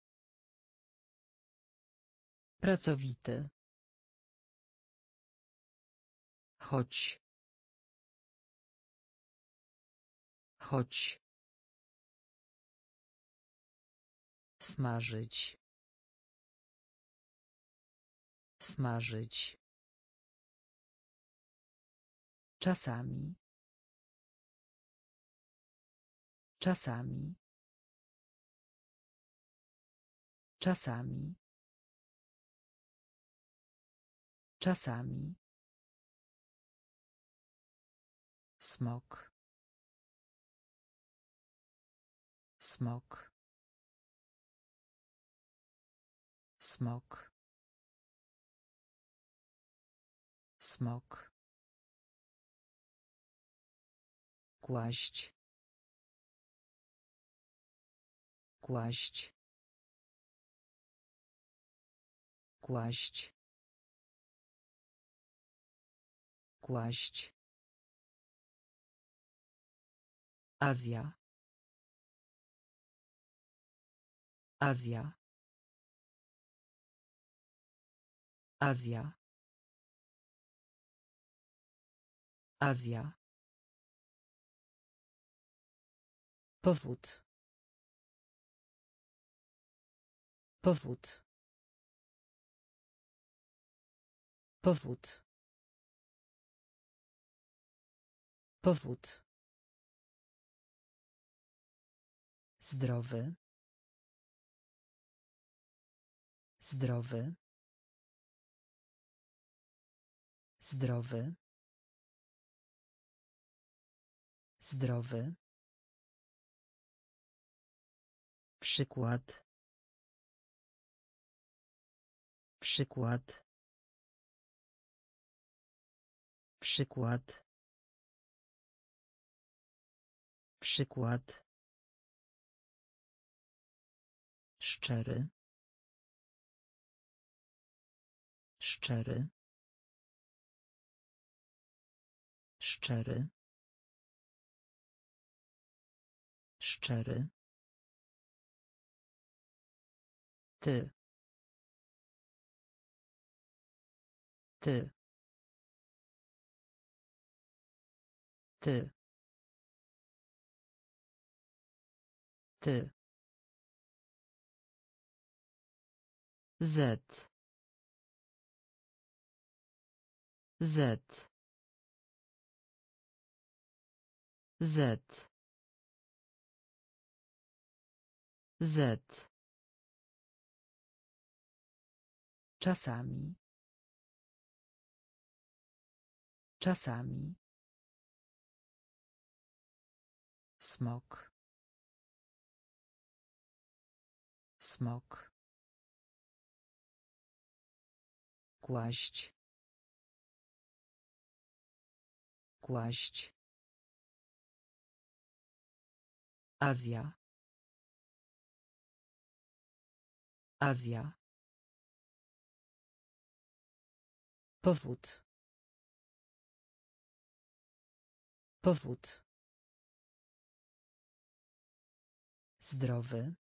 Pracowity. Chodź. Chodź. Smażyć. Smażyć. Czasami. Czasami. Czasami. Czasami. Smok. Smok. Smok. Smok. Kłaść. Kłaść. Kłaść. Kłaść. Azja. Azja. Azja. Azja. Powód. Powód. Powód. Powód. Zdrowy. Zdrowy. Zdrowy. Zdrowy. Przykład. Przykład. Przykład. Przykład. Szczery. Szczery. Szczery. Szczery. Ty. Ty. Ty. Ty. Z. Z. Z. Z. Czasami. Czasami. Smok. Smok. Kłaść. Kłaść. Azja. Azja. Powód. Powód. Zdrowy.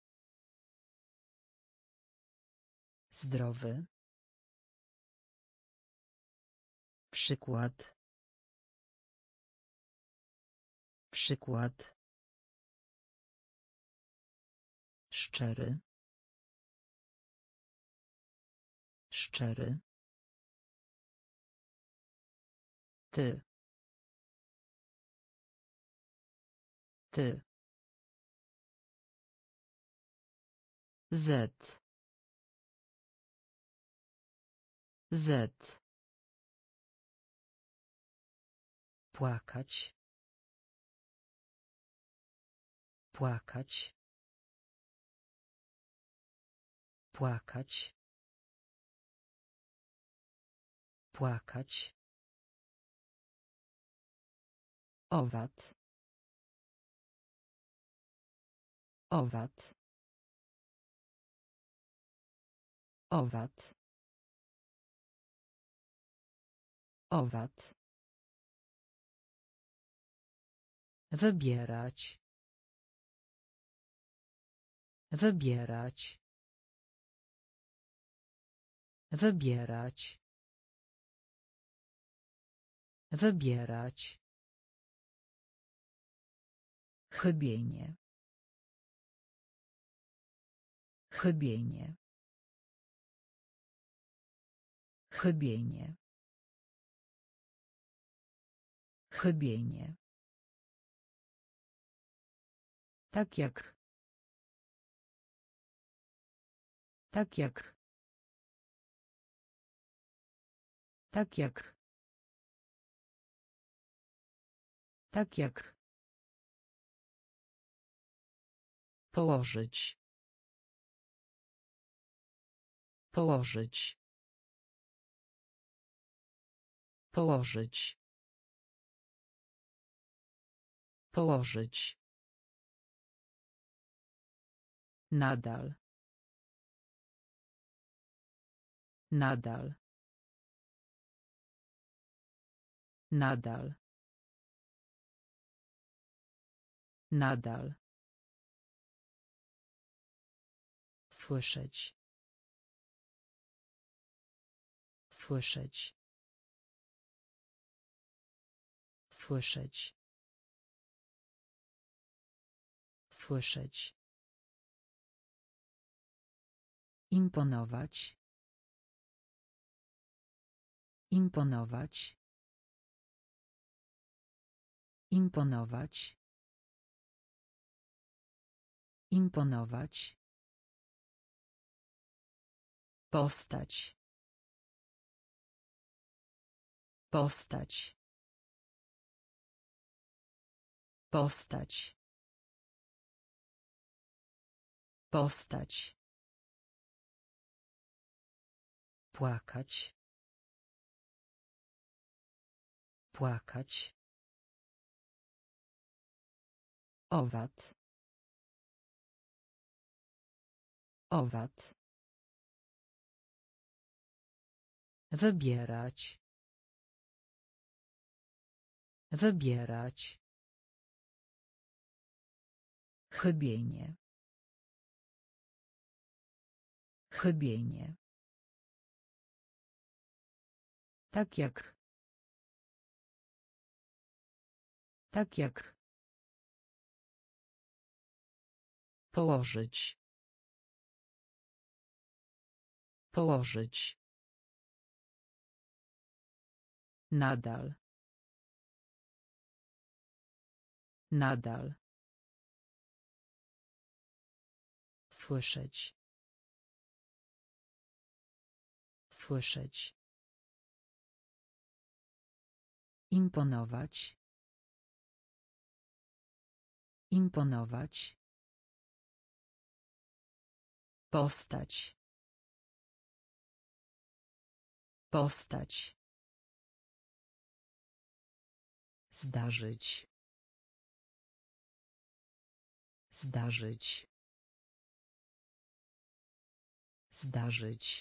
Zdrowy. Przykład. Przykład. Szczery. Szczery. Ty. Ty. Z. Z. Płakać. Płakać. Płakać. Płakać. Owad. Owad. Owad. Owad. Wybierać. Wybierać. Wybierać. Wybierać. Chybienie. Chybienie. Chybienie. Chybienie. Tak jak. Tak jak. Tak jak. Tak jak. Położyć. Położyć. Położyć. Położyć. Nadal. Nadal. Nadal. Nadal. Słyszeć. Słyszeć. Słyszeć. Słyszeć. Imponować. Imponować. Imponować. Imponować. Postać. Postać. Postać. Postać. Płakać. Płakać. Owad. Owad. Wybierać. Wybierać. Chybienie. Chybienie. Tak jak. Tak jak. Położyć. Położyć. Nadal. Nadal. Słyszeć. Słyszeć. Imponować. Imponować. Postać. Postać. Zdarzyć. Zdarzyć. Zdarzyć.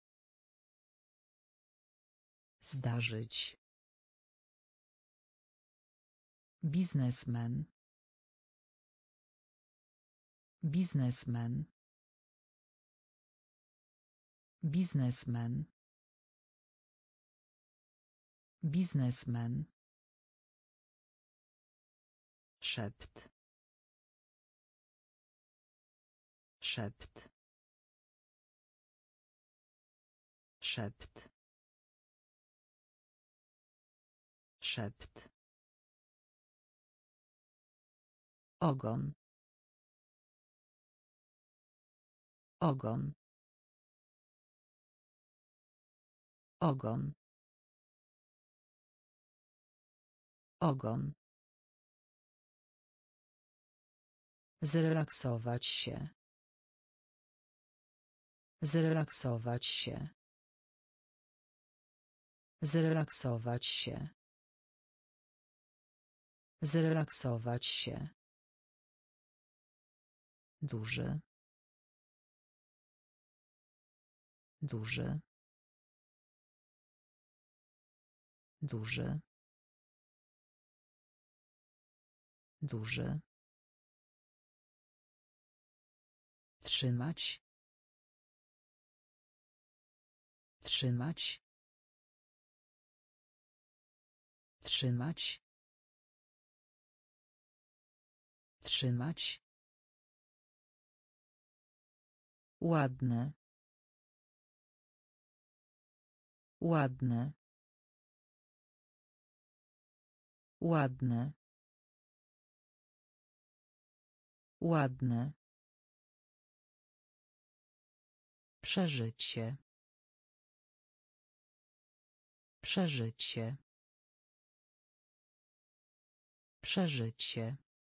Zdarzyć. Biznesmen. Biznesmen. Biznesmen. Biznesmen. Szept. Szept. Szept. Szept. Ogon. Ogon. Ogon. Ogon. Zrelaksować się. Zrelaksować się. Zrelaksować się. Zrelaksować się. Duży. Duży. Duży. Duży. Trzymać. Trzymać. Trzymać. Trzymać. Ładne. Ładne. Ładne. Ładne. Przeżycie. Przeżycie. Przeżycie.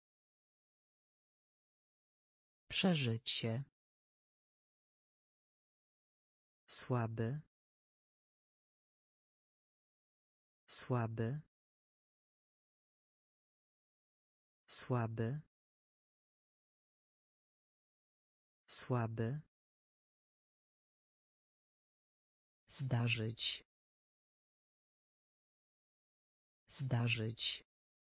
Przeżycie. Słaby. Słaby. Słaby. Słaby. Zdarzyć. Zdarzyć.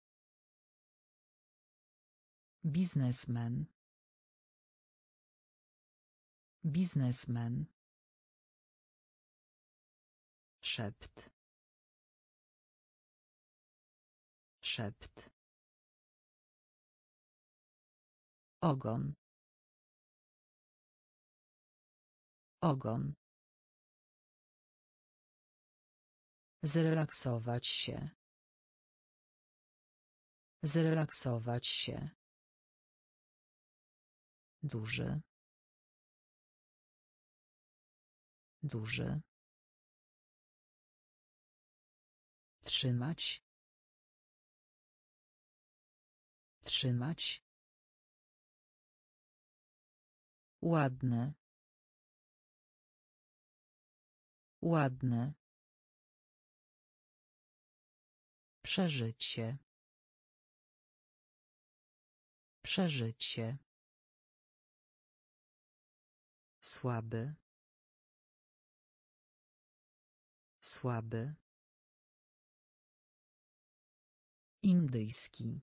Biznesmen. Biznesmen. Szept. Szept. Ogon. Ogon. Zrelaksować się. Zrelaksować się. Duży. Duży. Trzymać. Trzymać. Ładne. Ładne. Przeżycie. Przeżycie. Słaby. Słaby. Indyjski.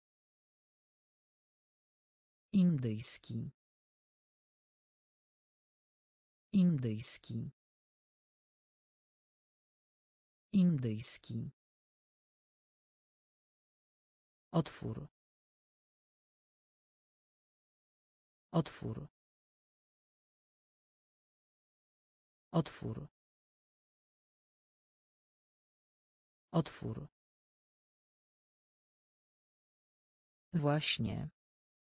Indyjski. Indyjski. Indyjski. Otwór. Otwór. Otwór. Otwór. Właśnie.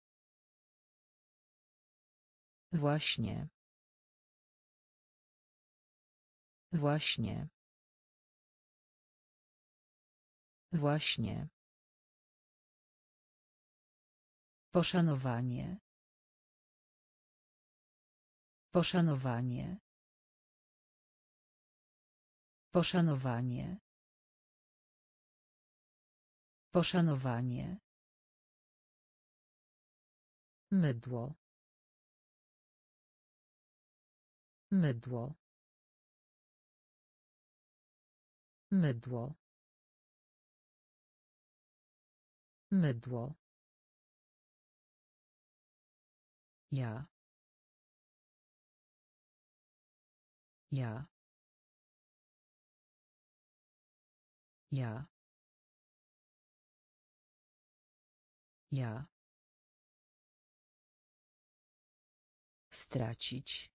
Właśnie. Właśnie. Właśnie. Poszanowanie. Poszanowanie. Poszanowanie. Poszanowanie. Mydło. Mydło. Mydło. Mydło. Ja. Ja. Ja. Ja. Stracić.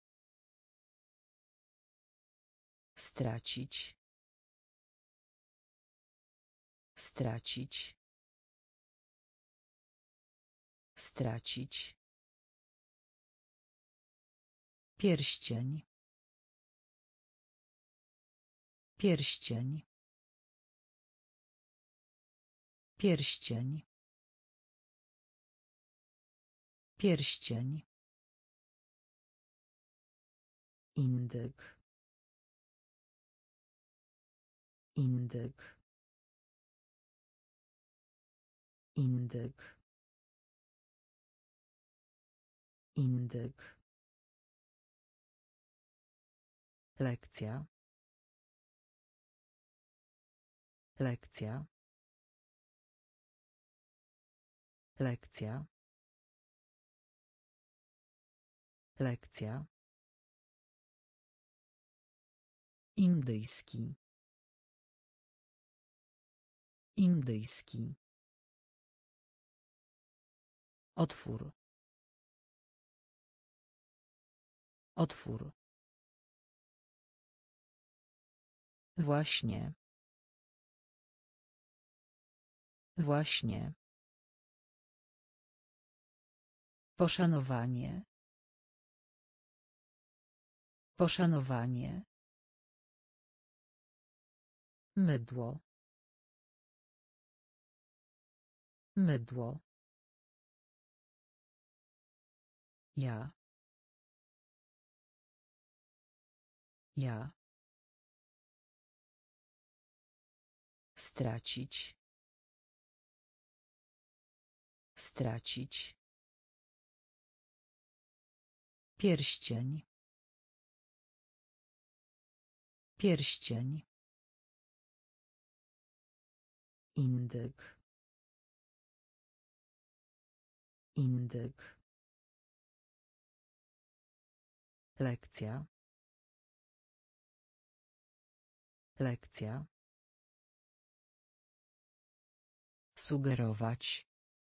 Stracić. Stracić. Stracić. Pierścień. Pierścień. Pierścień. Pierścień. Indyk. Indyk. Indyk. Indyk. Lekcja. Lekcja. Lekcja. Lekcja. Indyjski. Indyjski. Otwór. Otwór. Właśnie. Właśnie. Poszanowanie. Poszanowanie. Mydło. Mydło. Ja. Ja. Stracić. Stracić. Pierścień. Pierścień. Indyk. Indyk. Lekcja. Lekcja. Sugerować.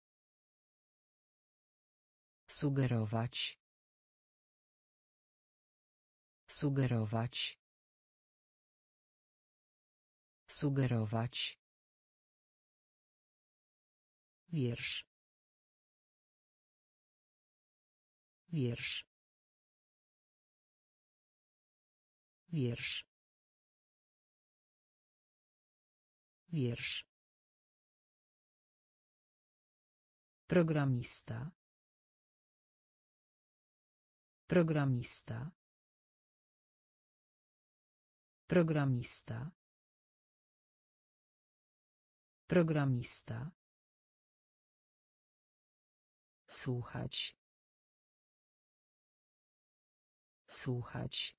Sugerować. Sugerować. Sugerować. Wiersz. Wiersz. Wiersz. Wiersz. Programista. Programista. Programista. Programista. Słuchać. Słuchać.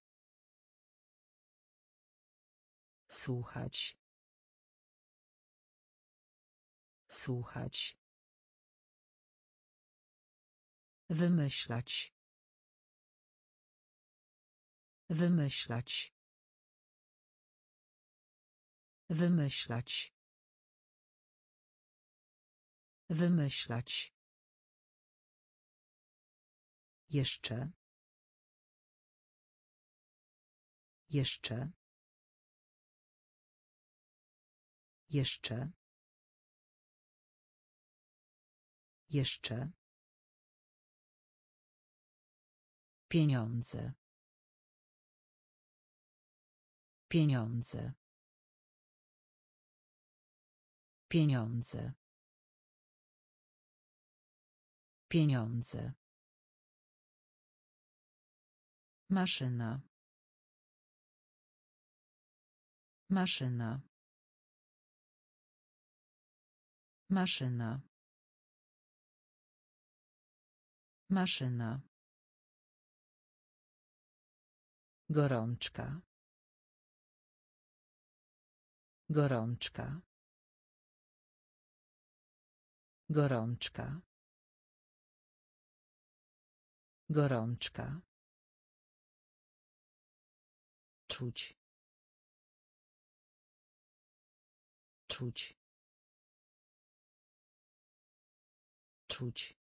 Słuchać. Słuchać. Wymyślać. Wymyślać. Wymyślać. Wymyślać. Jeszcze. Jeszcze. Jeszcze. Jeszcze. Pieniądze. Pieniądze. Pieniądze. Pieniądze. Maszyna. Maszyna. Maszyna. Maszyna. Gorączka. Gorączka. Gorączka. Gorączka. Czuć. Czuć. Czuć.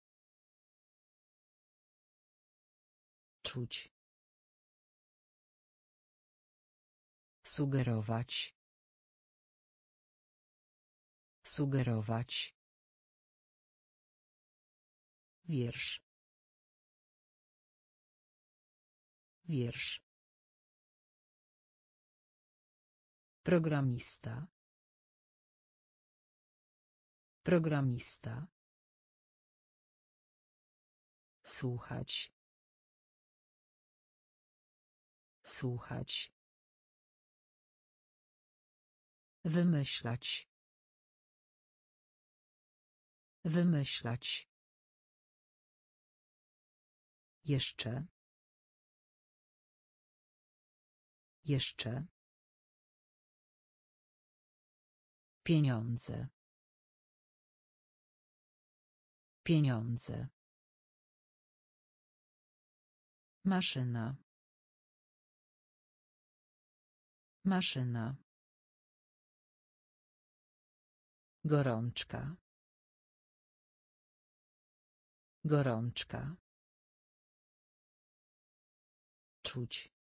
Czuć. Sugerować. Sugerować. Wiersz. Wiersz. Programista. Programista. Słuchać. Słuchać. Wymyślać. Wymyślać. Jeszcze. Jeszcze. Pieniądze. Pieniądze. Maszyna. Maszyna. Gorączka. Gorączka. Czuć.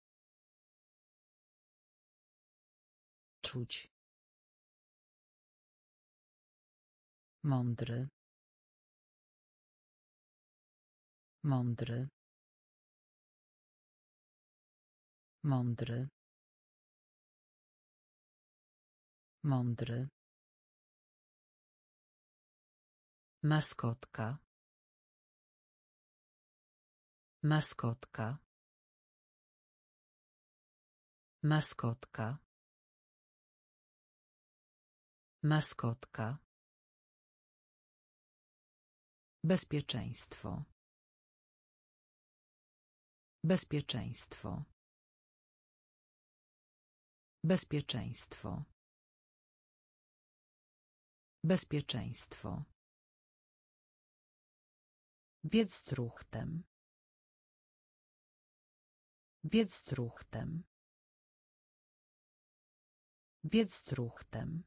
Czuć. Mądry. Mądry. Mądry. Mądry. Maskotka. Maskotka. Maskotka. Maskotka. Bezpieczeństwo. Bezpieczeństwo. Bezpieczeństwo. Bezpieczeństwo. Biec truchtem. Biec truchtem. Biec truchtem.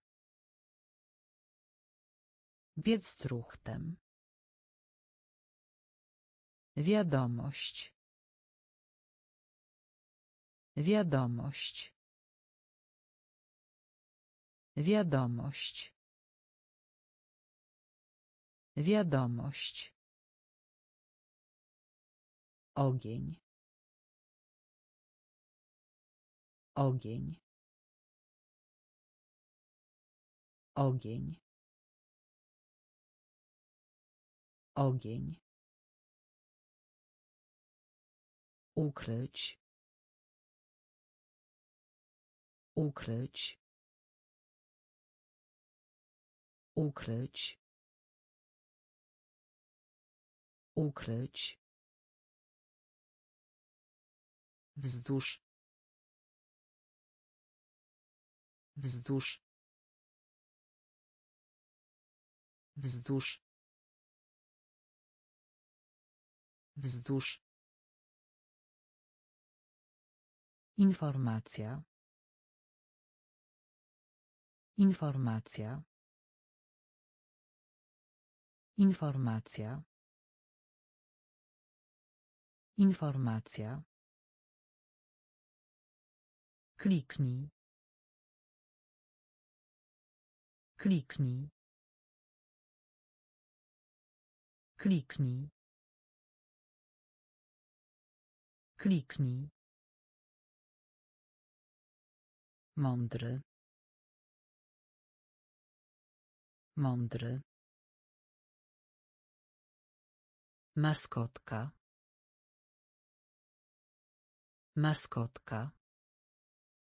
Biec truchtem. Wiadomość. Wiadomość. Wiadomość. Wiadomość. Ogień. Ogień. Ogień. Ogień. Ukryć. Ukryć. Ukryć. Ukryć. Wzdłuż. Wzdłuż. Wzdłuż. Wzdłuż. Informacja. Informacja. Informacja. Informacja. Kliknij. Kliknij. Kliknij. Kliknij. Mądry. Mądry. Maskotka. Maskotka.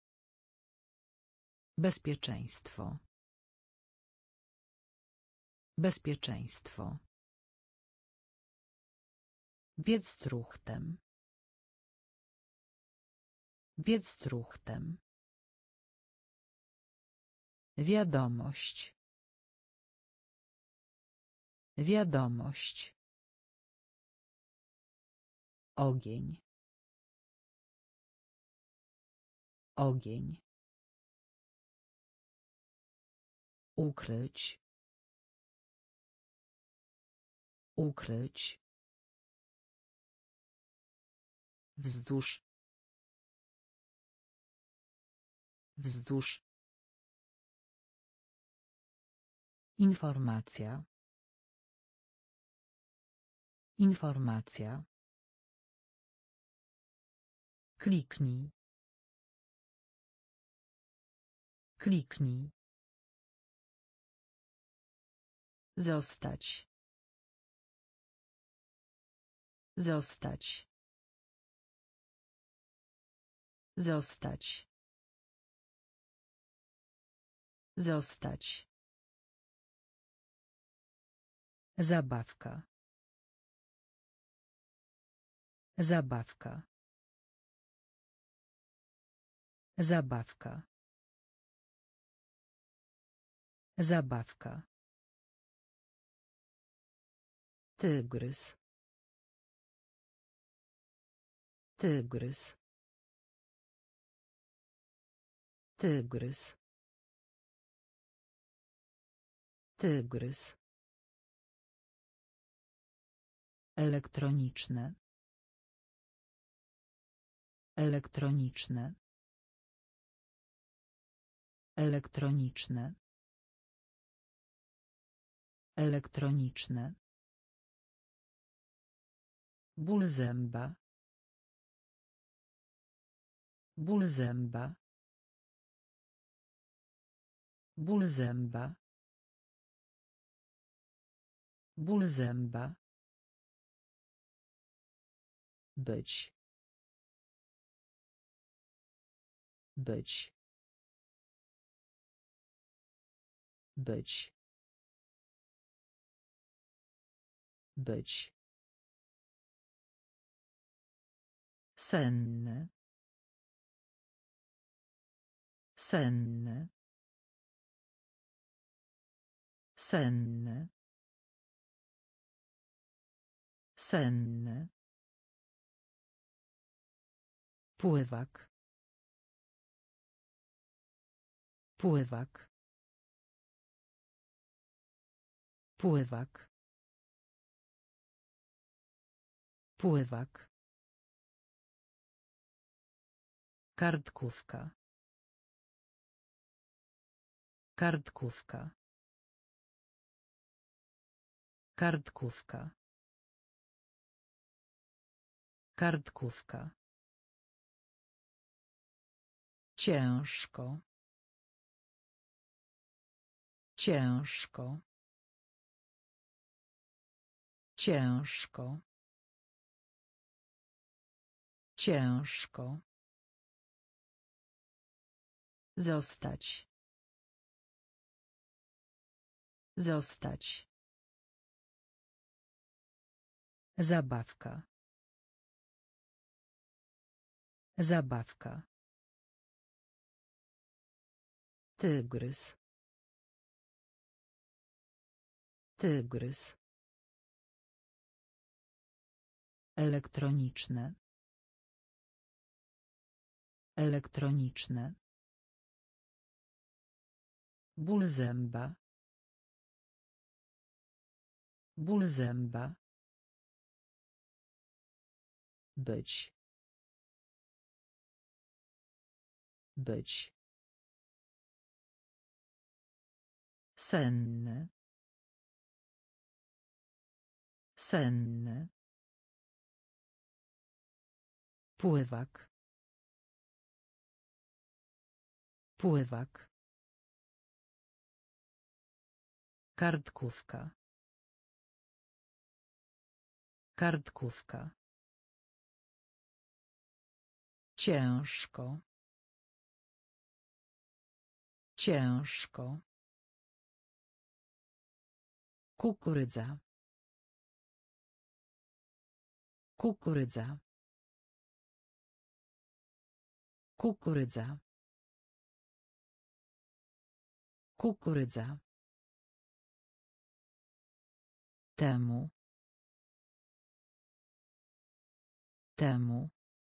Bezpieczeństwo. Bezpieczeństwo. Biec truchtem. Biec truchtem. Wiadomość. Wiadomość. Ogień. Ogień. Ukryć. Ukryć. Wzdłuż. Wzdłuż. Informacja. Informacja. Kliknij. Kliknij. Zostać. Zostać. Zostać. Zostać. Zabawka. Zabawka. Zabawka. Zabawka. Tygrys. Tygrys. Tygrys. Tygrys. Elektroniczne. Elektroniczne. Elektroniczne. Elektroniczne. Ból zęba. Ból zęba. Ból zęba. Ból zęba. Być. Być. Być. Być. Senny. Senny. Senny. Senny. Pływak. Pływak. Pływak. Pływak. Kartkówka. Kartkówka. Kartkówka. Kartkówka. Ciężko. Ciężko. Ciężko. Ciężko. Zostać. Zostać. Zabawka. Zabawka. Tygrys. Tygrys. Elektroniczne. Elektroniczne. Ból zęba. Ból zęba. Być. Być. Senny. Senny. Pływak. Pływak. Kartkówka. Kartkówka. Ciężko. Ciężko. Kukurydza. Kukurydza. Kukurydza. Kukurydza. Temu. Temu.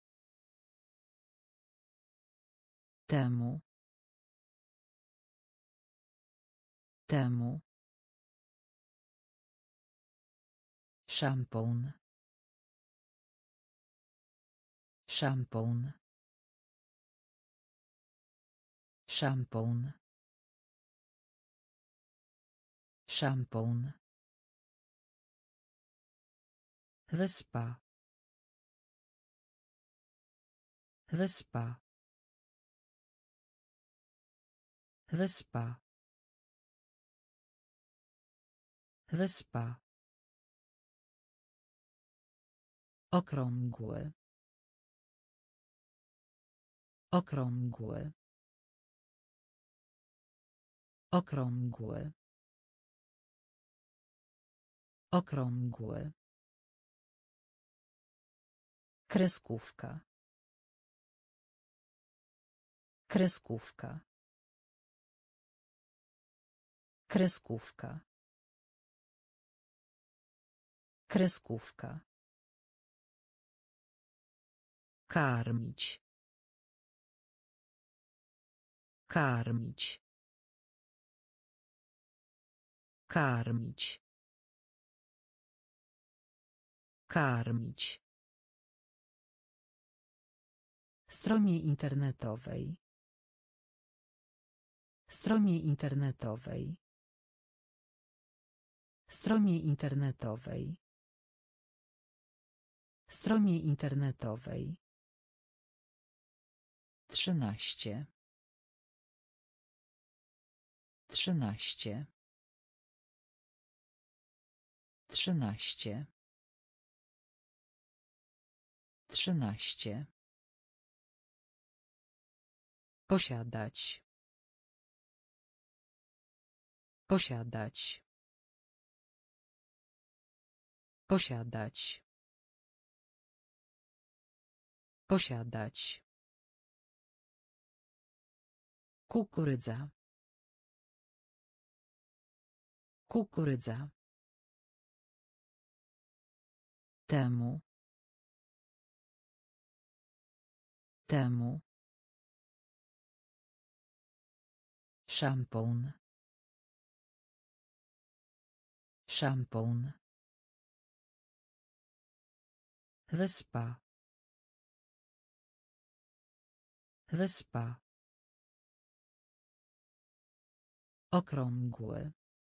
Temu. Temu. Szampon. Szampon. Szampon. Szampon. Wyspa. Wyspa. Wyspa. Wyspa. Okrągły. Okrągły. Okrągły. Okrągły. Kreskówka. Kreskówka. Kreskówka. Kreskówka. Karmić. Karmić. Karmić. Karmić. Stronie internetowej. Stronie internetowej. Stronie internetowej. Stronie internetowej. Trzynaście. Trzynaście. Trzynaście. Trzynaście. Posiadać. Posiadać. Posiadać. Posiadać. Kukurydza. Kukurydza. Temu. Temu. Szampon. Szampon. Wyspa. Wyspa. Okrągły.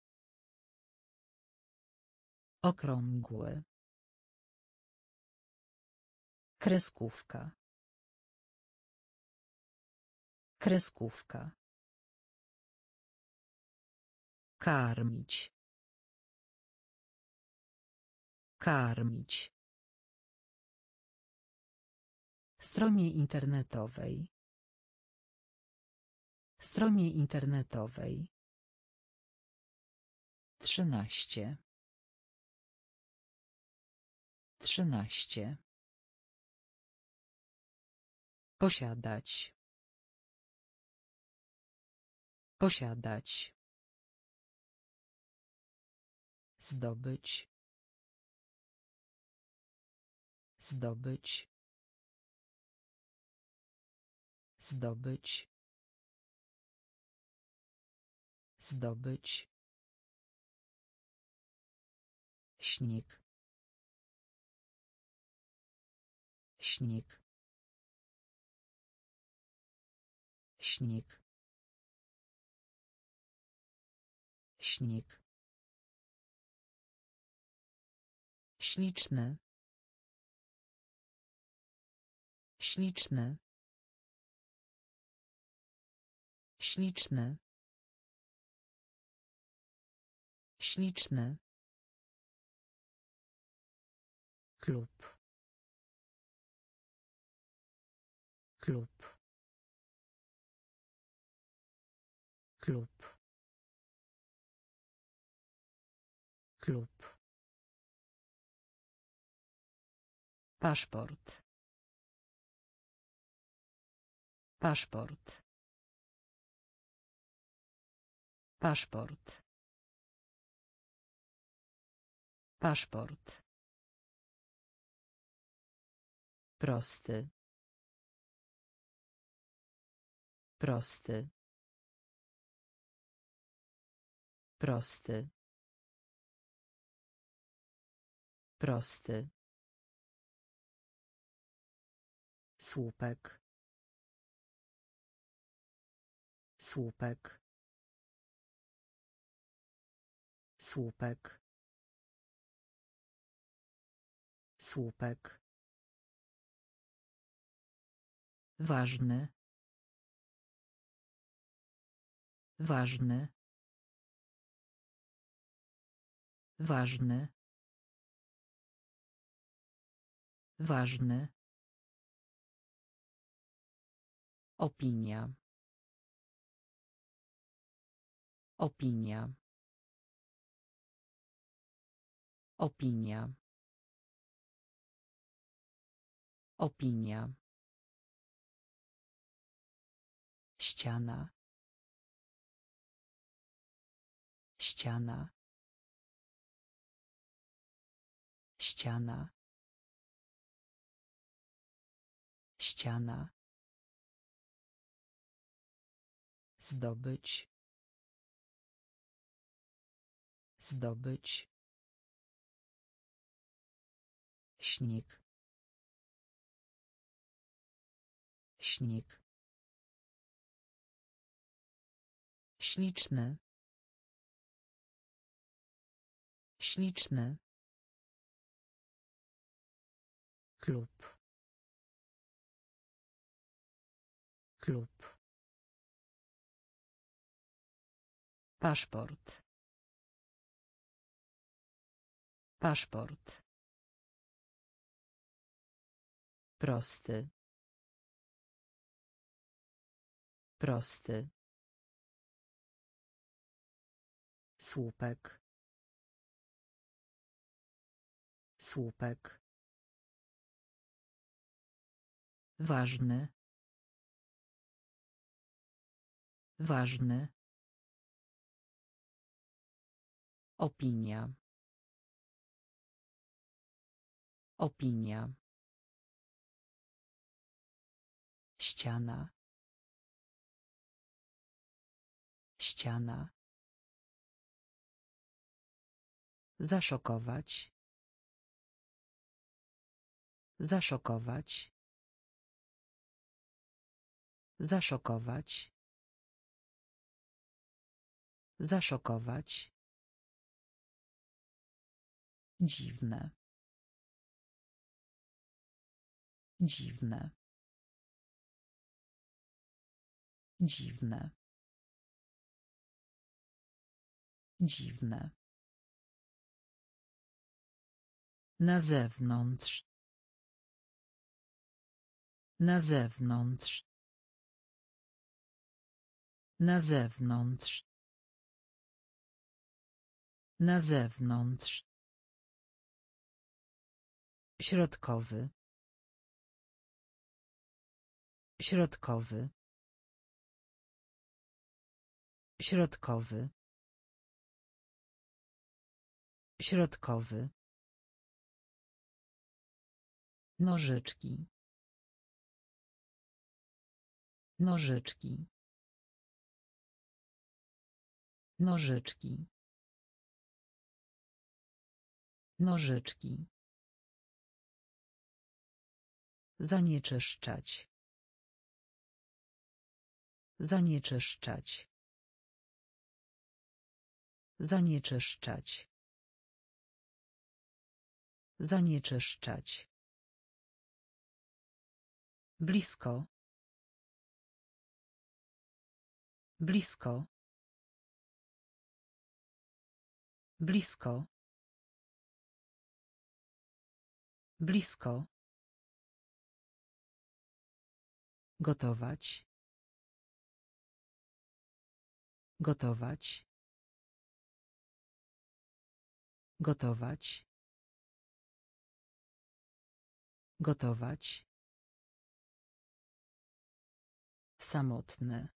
Okrągły. Kreskówka. Kreskówka. Karmić. Karmić. Stronie internetowej. Stronie internetowej. Trzynaście. Trzynaście. Posiadać. Posiadać. Zdobyć. Zdobyć. Zdobyć. Zdobyć. Śnieg. Śnieg. Śnieg. Śnieg. Śliczne. Śliczne. Śliczne. Śliczne. Klub. Klub. Klub. klub, paszport, paszport, paszport, paszport, prosty, prosty, prosty, prosty, słupek, słupek, słupek, słupek, ważny, ważny, ważny, ważny, opinia, opinia, opinia, opinia, ściana, ściana, ściana, ściana, zdobyć, zdobyć, śnieg, śnieg, śliczny, śliczny, klub, klub, paszport, paszport, prosty, prosty, słupek, słupek, ważny, ważny, opinia, opinia, ściana, ściana, zaszokować, zaszokować, zaszokować, zaszokować, dziwne, dziwne, dziwne, dziwne, na zewnątrz, na zewnątrz, na zewnątrz, na zewnątrz, środkowy, środkowy, środkowy, środkowy, nożyczki, nożyczki, nożyczki, nożyczki, zanieczyszczać, zanieczyszczać, zanieczyszczać, zanieczyszczać, blisko, blisko, blisko, blisko, gotować, gotować, Gotować. Gotować. Samotny.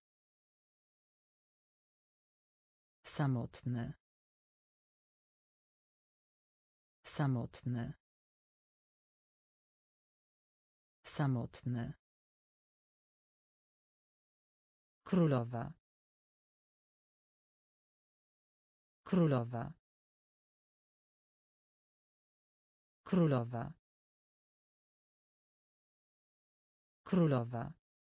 Samotny. Samotny. Samotny. Królowa. Królowa. Królowa. Królowa.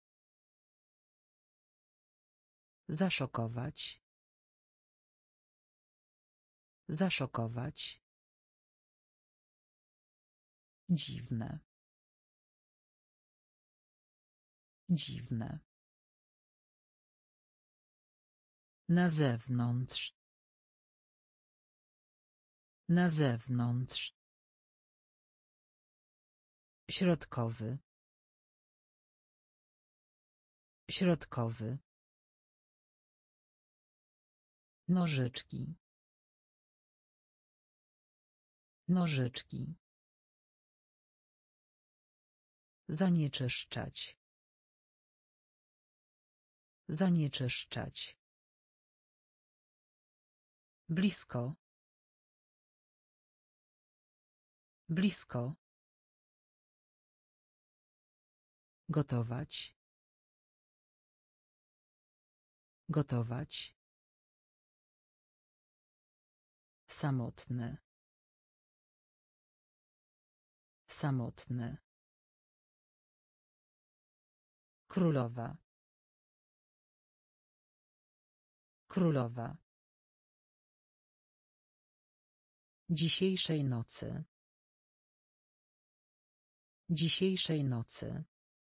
Zaszokować. Zaszokować. Dziwne. Dziwne. Na zewnątrz. Na zewnątrz. Środkowy. Środkowy. Nożyczki. Nożyczki. Zanieczyszczać. Zanieczyszczać. Blisko. Blisko. Gotować. Gotować. Samotny. Samotny. Królowa. Królowa. Dzisiejszej nocy. Dzisiejszej nocy.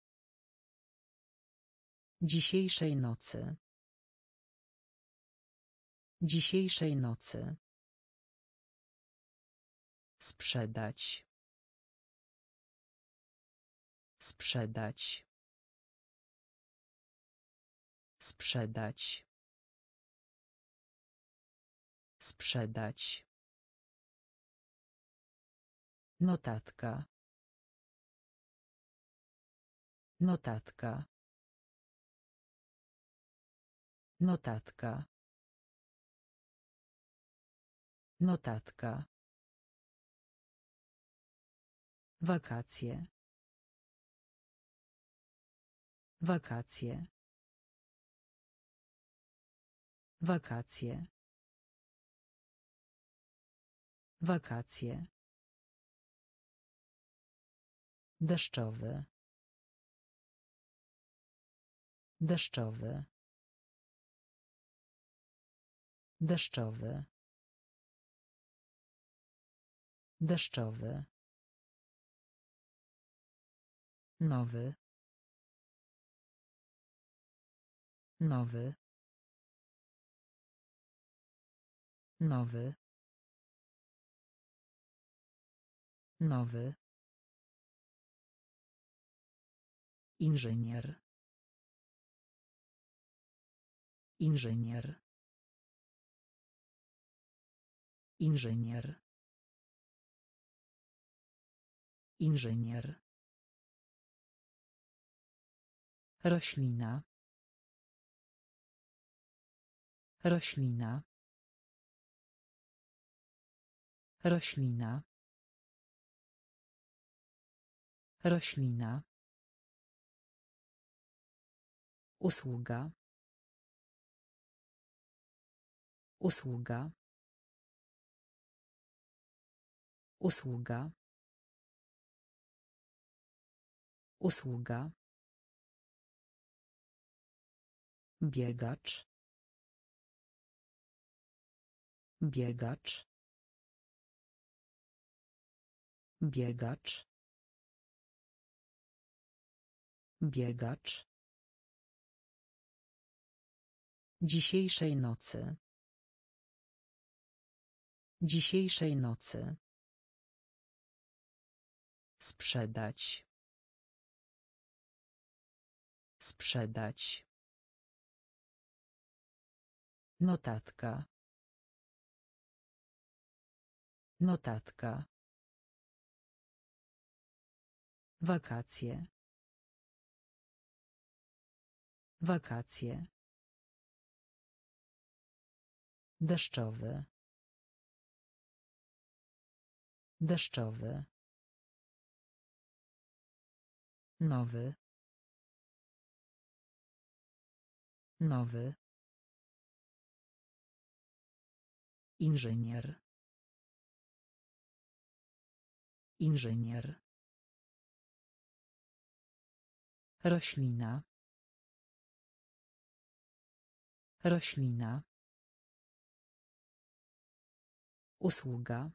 Dzisiejszej nocy. Dzisiejszej nocy. Sprzedać. Sprzedać. Sprzedać. Sprzedać. Notatka. Notatka. Notatka. Notatka. Wakacje. Wakacje. Wakacje. Wakacje. Deszczowy. Deszczowy. Deszczowy. Deszczowy. Nowy. Nowy. Nowy. Nowy. Inżynier. Inżynier. Inżynier. Inżynier. Roślina. Roślina. Roślina. Roślina. Usługa. Usługa. Usługa. Usługa. Biegacz. Biegacz. Biegacz. Biegacz. Dzisiejszej nocy. Dzisiejszej nocy. Sprzedać. Sprzedać. Notatka. Notatka. Wakacje. Wakacje. Deszczowy. Deszczowy. Nowy. Nowy. Inżynier. Inżynier. Roślina. Roślina. Usługa.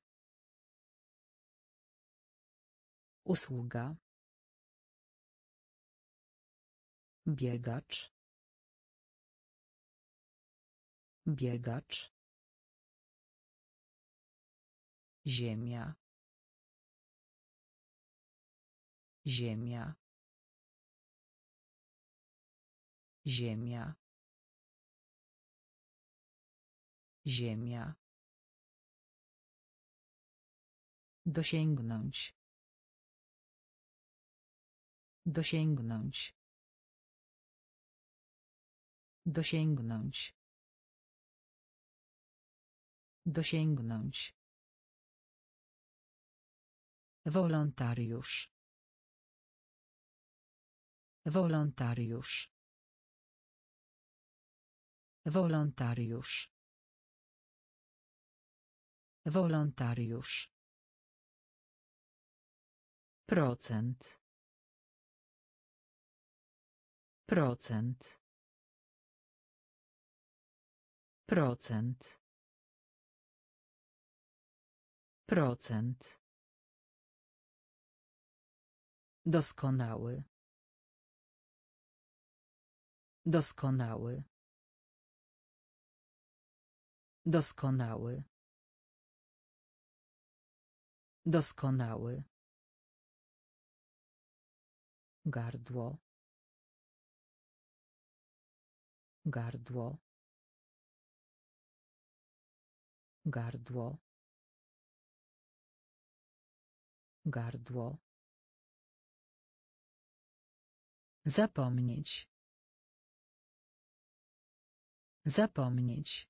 Usługa. Biegacz. Biegacz. Ziemia. Ziemia. Ziemia. Ziemia. Dosięgnąć. Dosięgnąć. Dosięgnąć. Dosięgnąć. Wolontariusz. Wolontariusz. Wolontariusz. Wolontariusz. Procent. Procent. Procent. Procent. Doskonały. Doskonały. Doskonały. Doskonały. Gardło. Gardło. Gardło. Gardło. Zapomnieć. Zapomnieć.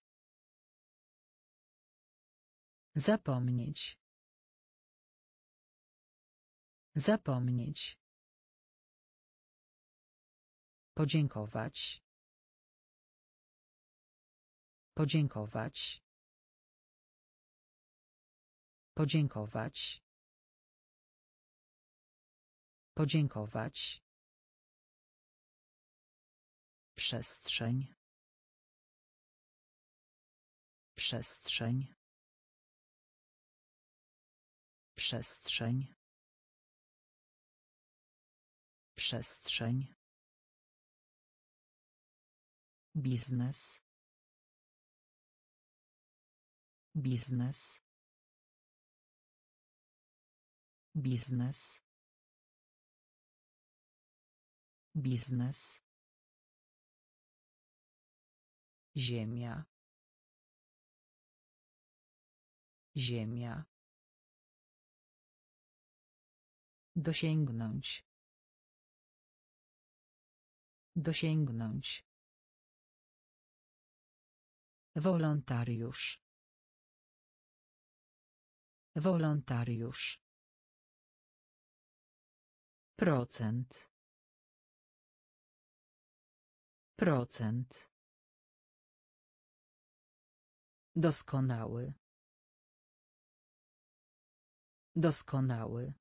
Zapomnieć. Zapomnieć. Podziękować. Podziękować. Podziękować. Podziękować. Przestrzeń. Przestrzeń. Przestrzeń. Przestrzeń. Biznes. Biznes. Biznes. Biznes. Ziemia. Ziemia. Dosięgnąć. Dosięgnąć. Wolontariusz. Wolontariusz. Procent. Procent. Doskonały. Doskonały.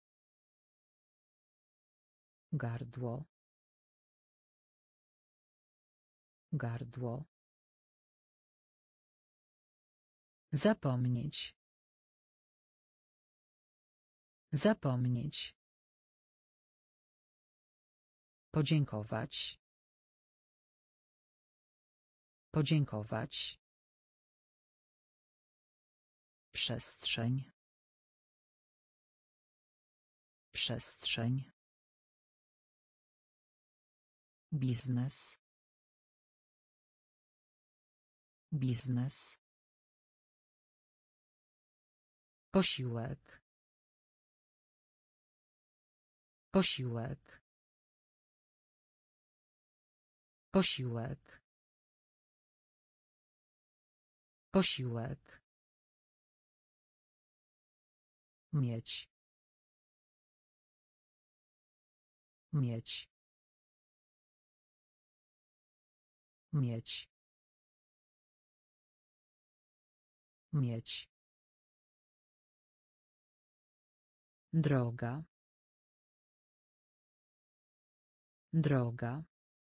Gardło. Gardło. Zapomnieć. Zapomnieć. Podziękować. Podziękować. Przestrzeń. Przestrzeń. Biznes. Biznes. Posiłek. Posiłek. Posiłek. Posiłek. Mieć. Mieć. Mieć. Mieć. Droga. Droga.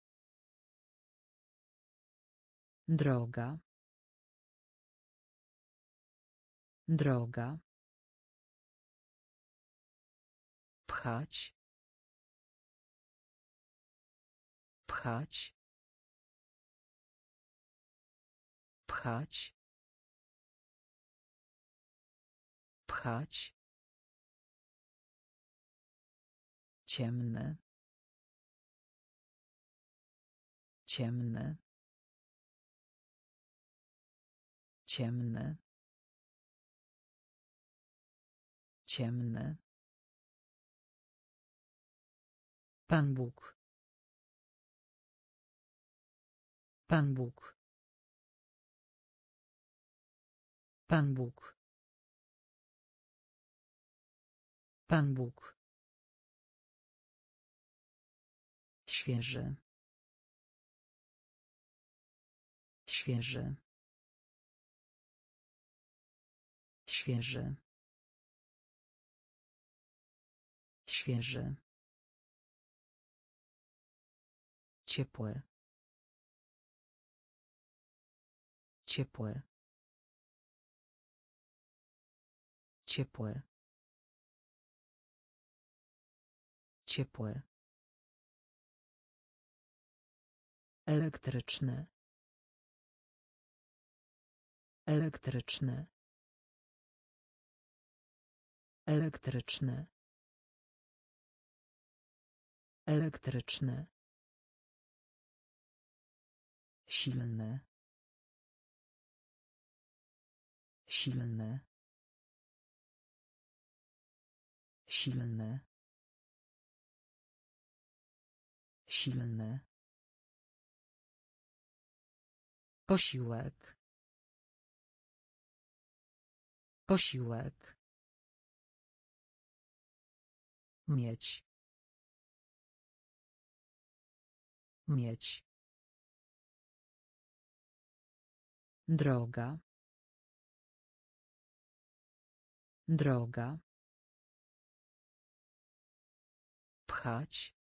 Droga. Droga. Pchać. Pchać. Pchać. Pchać. Ciemny. Ciemny. Ciemny. Ciemny. Pan Bóg. Pan Bóg. Pan Bóg. Pan Bóg. Świeży. Świeży. Świeży. Świeży. Ciepłe. Ciepłe. Ciepłe. Ciepłe. Elektryczny. Elektryczny. Elektryczny. Elektryczny. Silny. Silny. Silny. Silny. Posiłek. Posiłek. Mieć. Mieć. Droga. Droga. Pchać.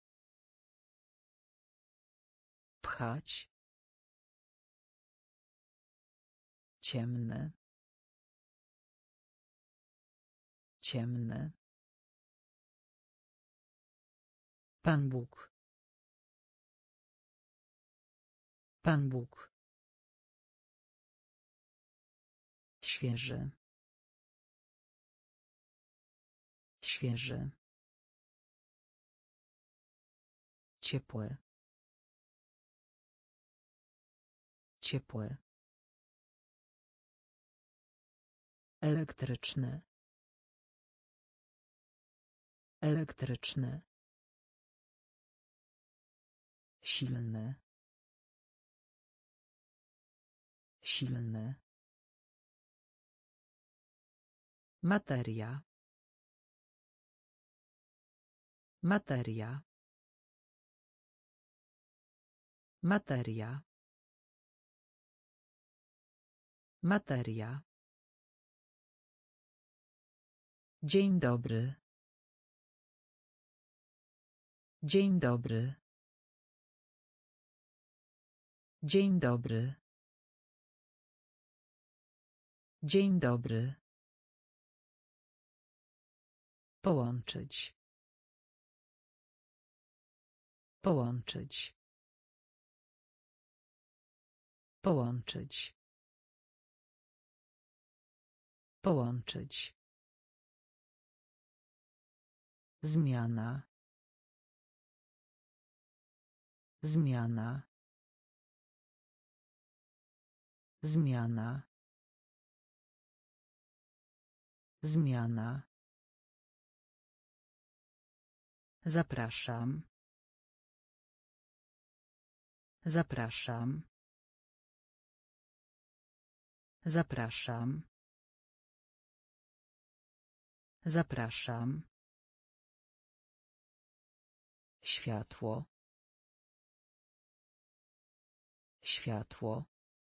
Pchać. Ciemny. Ciemny. Pan Bóg. Pan Bóg. Świeży. Świeży. Ciepłe. Ciepłe. Elektryczny. Elektryczny. Silny. Silny. Materia. Materia. Materia. Materia. Dzień dobry. Dzień dobry. Dzień dobry. Dzień dobry. Połączyć. Połączyć. Połączyć. Połączyć. Zmiana. Zmiana. Zmiana. Zmiana. Zapraszam. Zapraszam. Zapraszam. Zapraszam. Światło. Światło.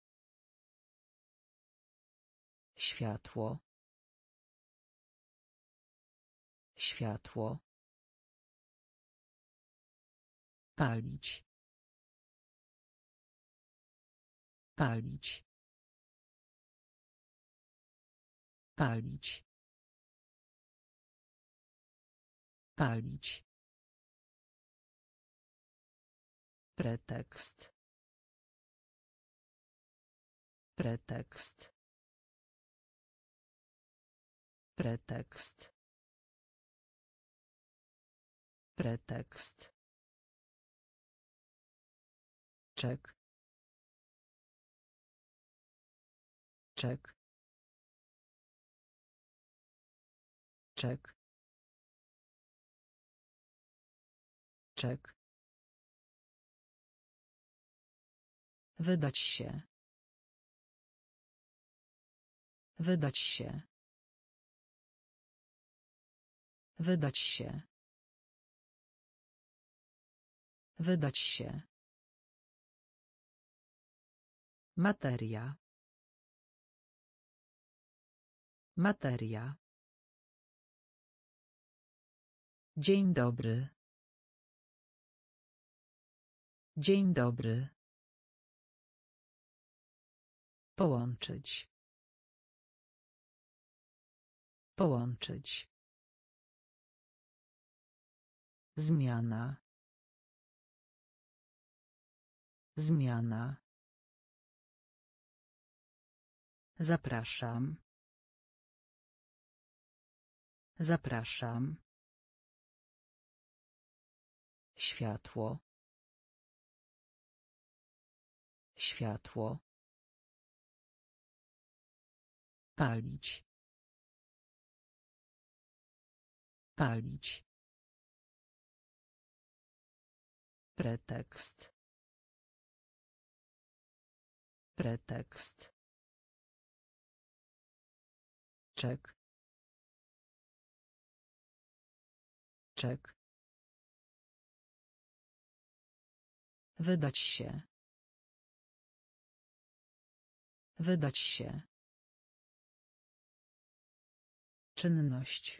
Światło. Światło. Palić. Palić. Palić. Palić. Pretekst. Pretekst. Pretekst. Pretekst. Czek. Czek. Czek. Czek. Wydać się. Wydać się. Wydać się. Wydać się. Materia. Materia. Dzień dobry. Dzień dobry. Połączyć. Połączyć. Zmiana. Zmiana. Zapraszam. Zapraszam. Światło. Światło. Palić. Palić. Pretekst. Pretekst. Czek. Czek. Wydać się. Wydać się. Czynność.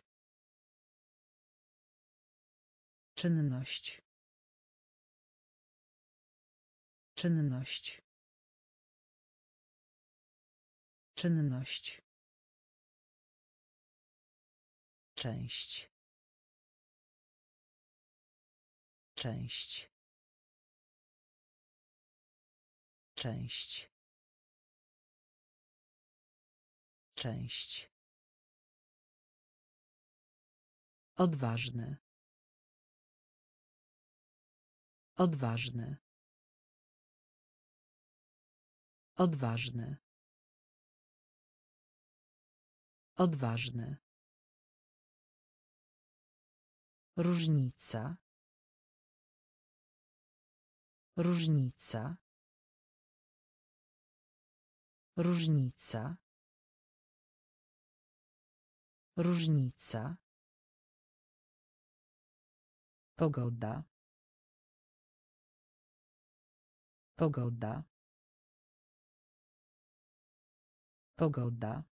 Czynność. Czynność. Czynność. Część. Część. Część. Część. Odważny. Odważny. Odważny. Odważny. Różnica. Różnica. Różnica. Różnica. Pogoda. Pogoda. Pogoda.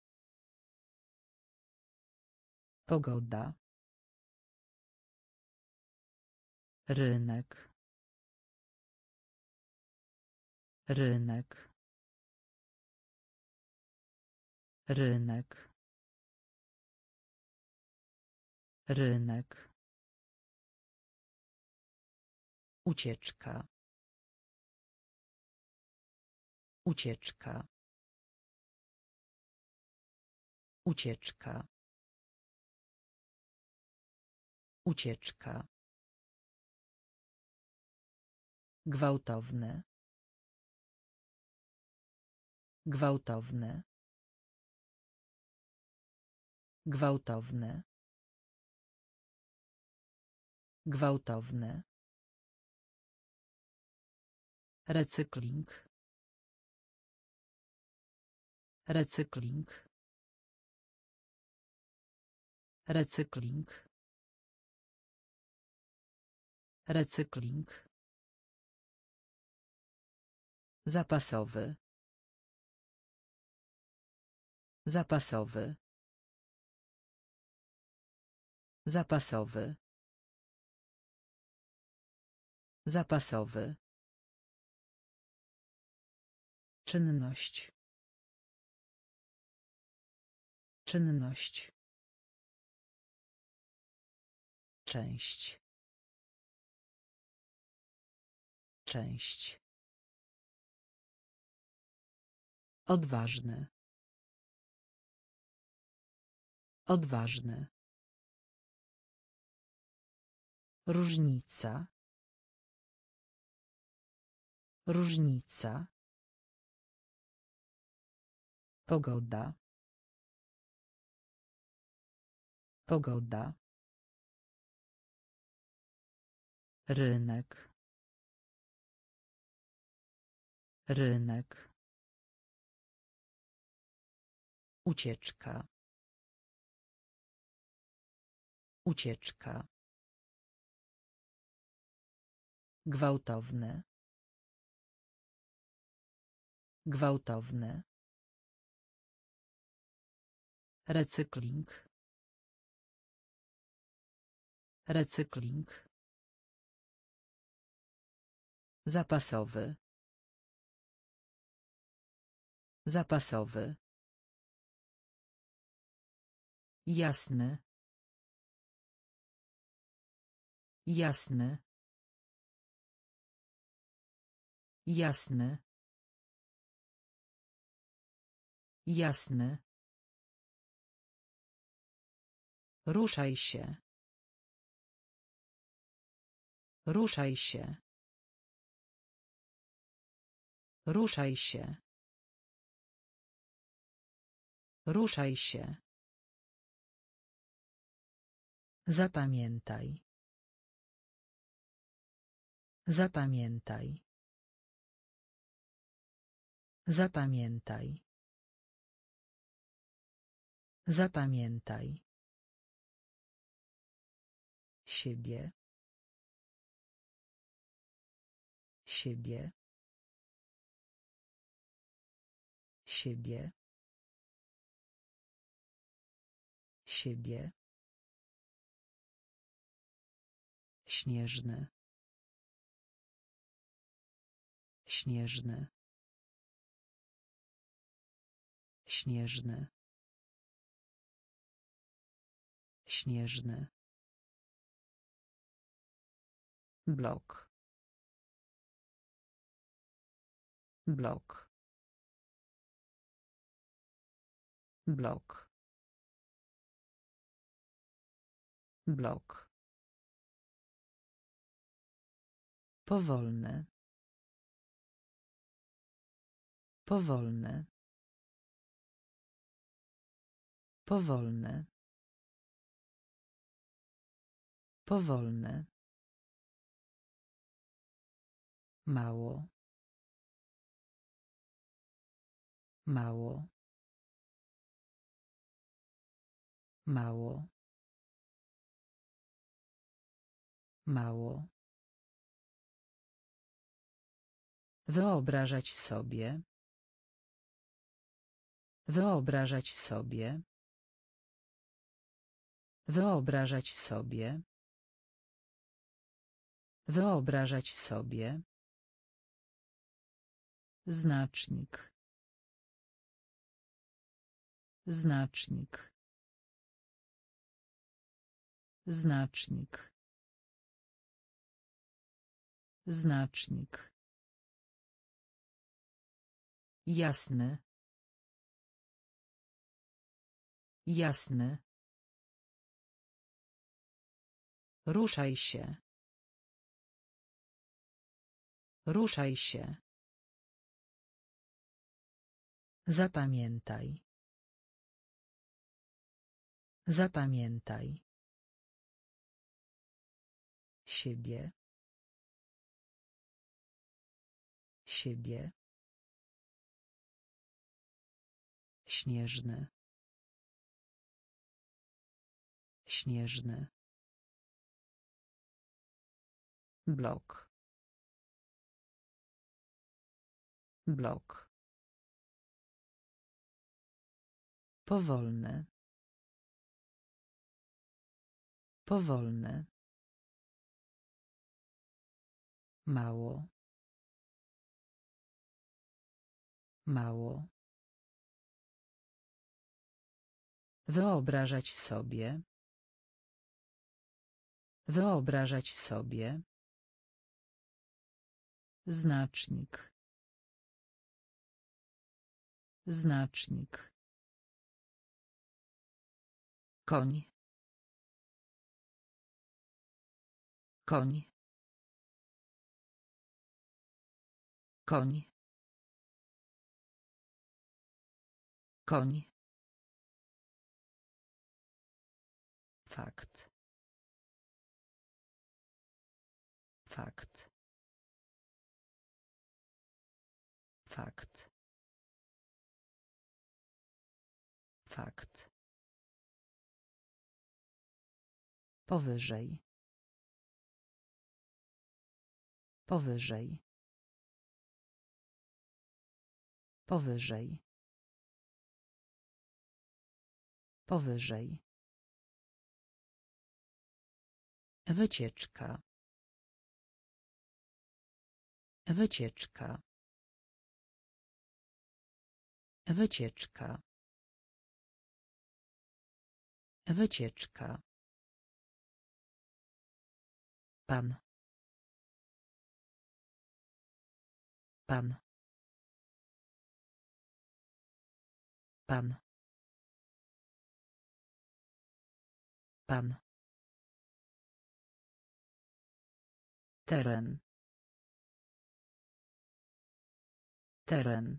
Pogoda. Rynek. Rynek. Rynek. Rynek. Ucieczka. Ucieczka. Ucieczka. Ucieczka. Gwałtowny. Gwałtowny. Gwałtowny. Gwałtowny. Recykling. Recykling. Recykling. Recykling. Zapasowy. Zapasowy. Zapasowy. Zapasowy. Czynność. Czynność. Część. Część. Odważny. Odważny. Różnica. Różnica. Pogoda. Pogoda. Rynek. Rynek. Ucieczka. Ucieczka. Gwałtowny. Gwałtowny. Recykling. Recykling. Zapasowy. Zapasowy. Jasny. Jasny. Jasny. Jasny. Ruszaj się. Ruszaj się. Ruszaj się. Ruszaj się. Zapamiętaj. Zapamiętaj. Zapamiętaj. Zapamiętaj. Siebie. Siebie. Siebie. Siebie. Śnieżny. Śnieżny. Śnieżny. Śnieżny. Blok. Blok. Blok. Blok. Powolny. Powolny. Powolny. Powolny. Mało. Mało. Mało. Mało. Wyobrażać sobie. Wyobrażać sobie. Wyobrażać sobie. Wyobrażać sobie. Znacznik. Znacznik. Znacznik. Znacznik. Jasny. Jasny. Ruszaj się. Ruszaj się. Zapamiętaj. Zapamiętaj. Siebie. Siebie. Śnieżny. Śnieżny. Blok. Blok. Powolny. Powolny. Mało. Mało. Wyobrażać sobie. Wyobrażać sobie. Znacznik. Znacznik. Koń. Koń. Koń. Koń. Fakt. Fakt. Fakt. Fakt. Powyżej. Powyżej. Powyżej. Powyżej. Wycieczka. Wycieczka. Wycieczka. Wycieczka. Pan. Pan. Pan. Pan. Teren. Teren.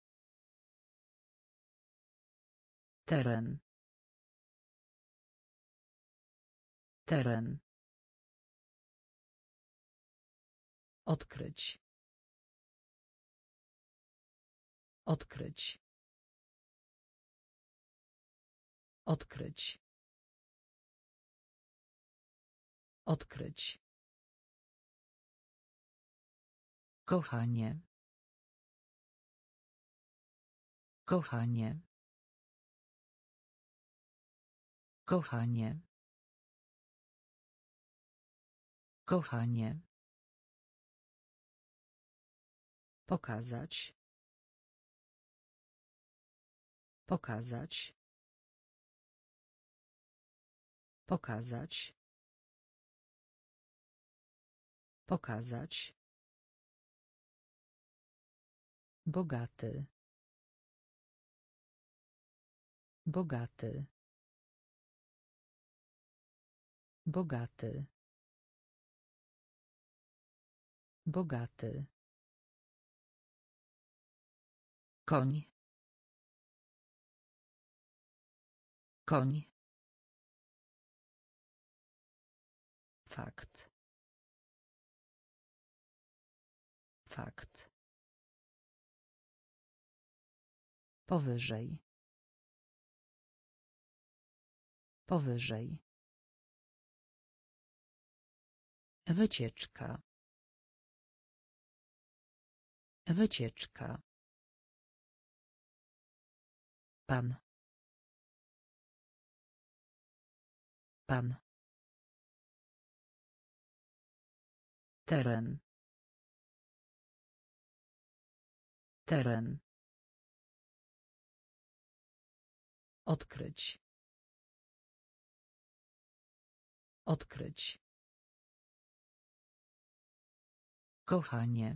Teren. Teren. Odkryć. Odkryć. Odkryć. Odkryć. Kochanie. Kochanie. Kochanie. Kochanie. Pokazać. Pokazać. Pokazać. Pokazać. Bogaty. Bogaty. Bogaty. Bogaty. Koń. Koń. Fakt. Fakt. Powyżej. Powyżej. Wycieczka. Wycieczka. Pan. Pan. Teren. Teren. Odkryć. Odkryć. Kochanie.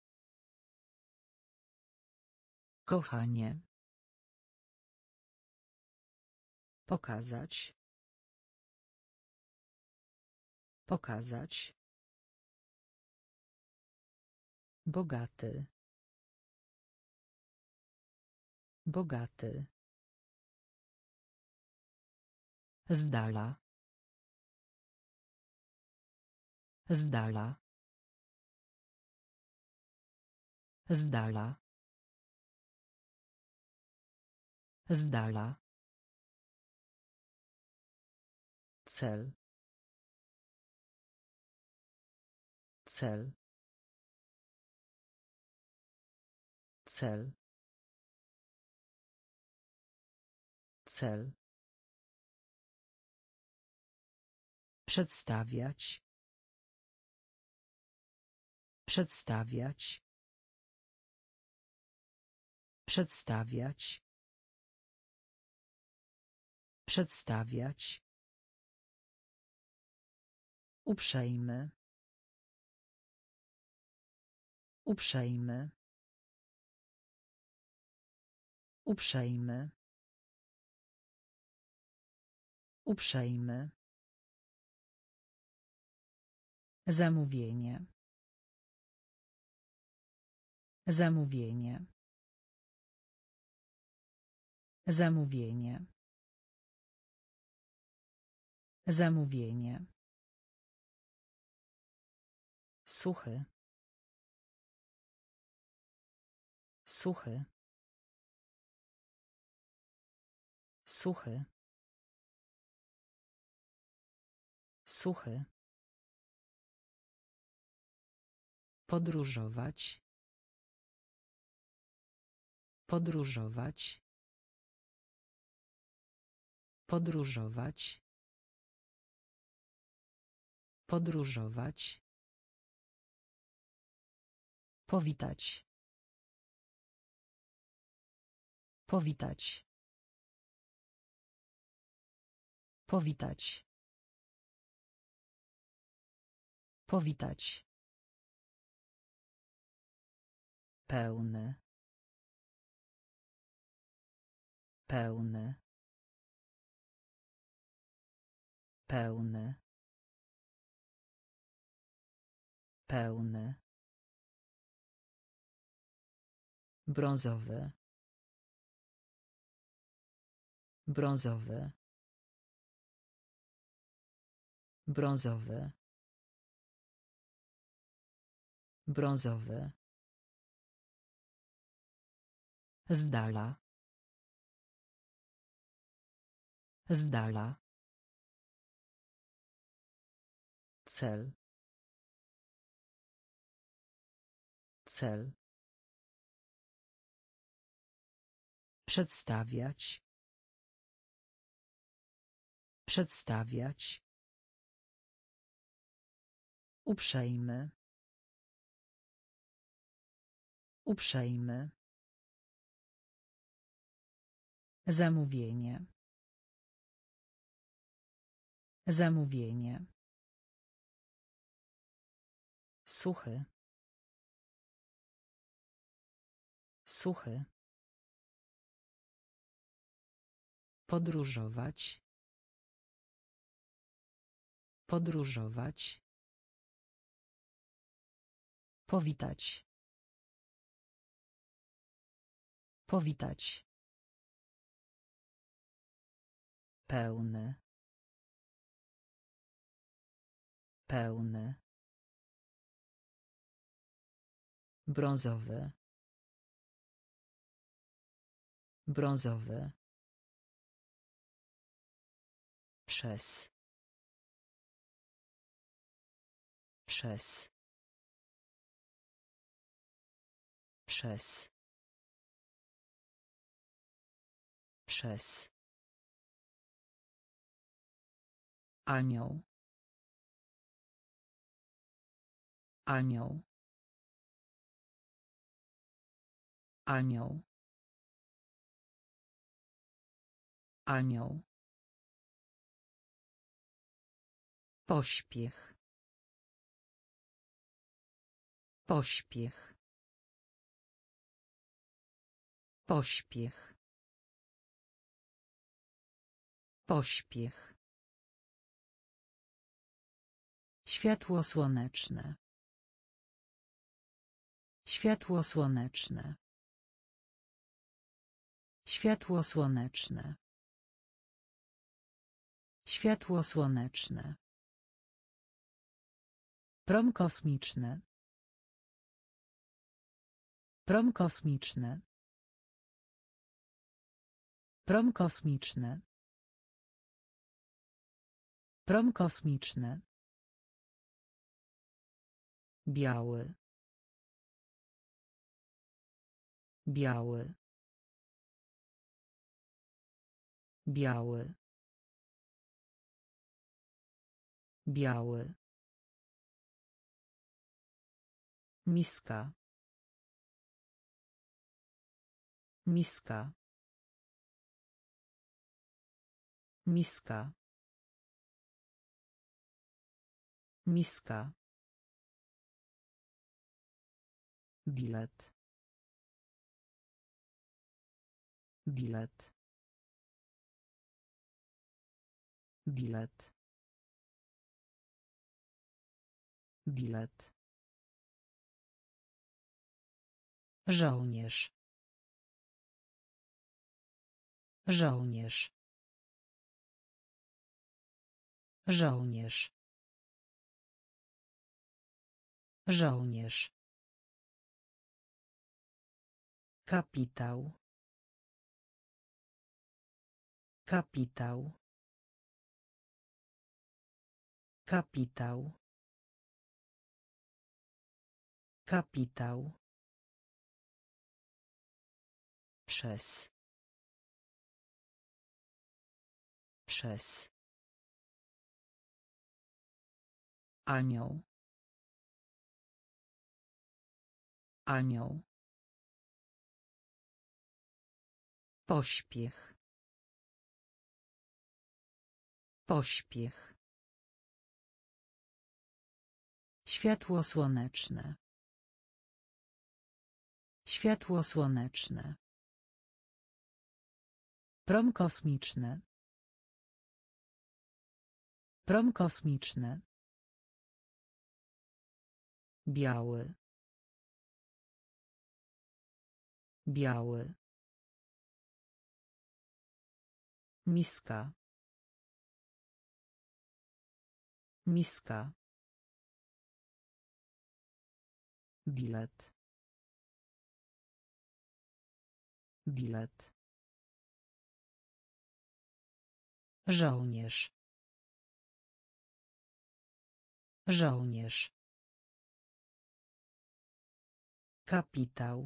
Kochanie. Pokazać. Pokazać. Bogaty. Bogaty. Z dala. Z dala. Z dala. Z dala. Cel. Cel. Cel. Cel. Przedstawiać. Przedstawiać. Przedstawiać. Przedstawiać. Uprzejmy. Uprzejmy. Uprzejmy. Uprzejmy. Zamówienie. Zamówienie. Zamówienie. Zamówienie. Suchy. Suchy. Suchy. Suchy. Podróżować. Podróżować. Podróżować. Podróżować. Powitać. Powitać. Powitać. Powitać. Pełny. Pełny. Pełny. Pełny. Brązowy. Brązowy. Brązowy. Brązowy. Z dala. Z dala. Cel. Cel. Przedstawiać. Przedstawiać. Uprzejmy. Uprzejmy. Zamówienie. Zamówienie. Suchy. Suchy. Podróżować. Podróżować. Powitać. Powitać. Pełny. Pełny. Brązowy. Brązowy. Przez. Przez. Przez. Przez. Anioł. Anioł. Anioł. Anioł. Pośpiech. Pośpiech. Pośpiech. Pośpiech. Światło słoneczne. Światło słoneczne. Światło słoneczne. Światło słoneczne. Prom kosmiczny. Prom kosmiczny. Prom kosmiczny. Prom kosmiczny. Biały. Biały. Biały. Biały. Miska. Miska. Miska. Miska. Bilet. Bilet. Bilet. Bilet. Żołnierz. Żołnierz. Żołnierz. Żołnierz. Kapitał. Kapitał. Kapitał. Kapitał. Przez. Przez. Anioł. Anioł. Pośpiech. Pośpiech. Światło słoneczne. Światło słoneczne. Prom kosmiczny. Prom kosmiczny. Biały. Biały. Miska. Miska. Bilet. Bilet. Żołnierz. Żołnierz. Kapitał.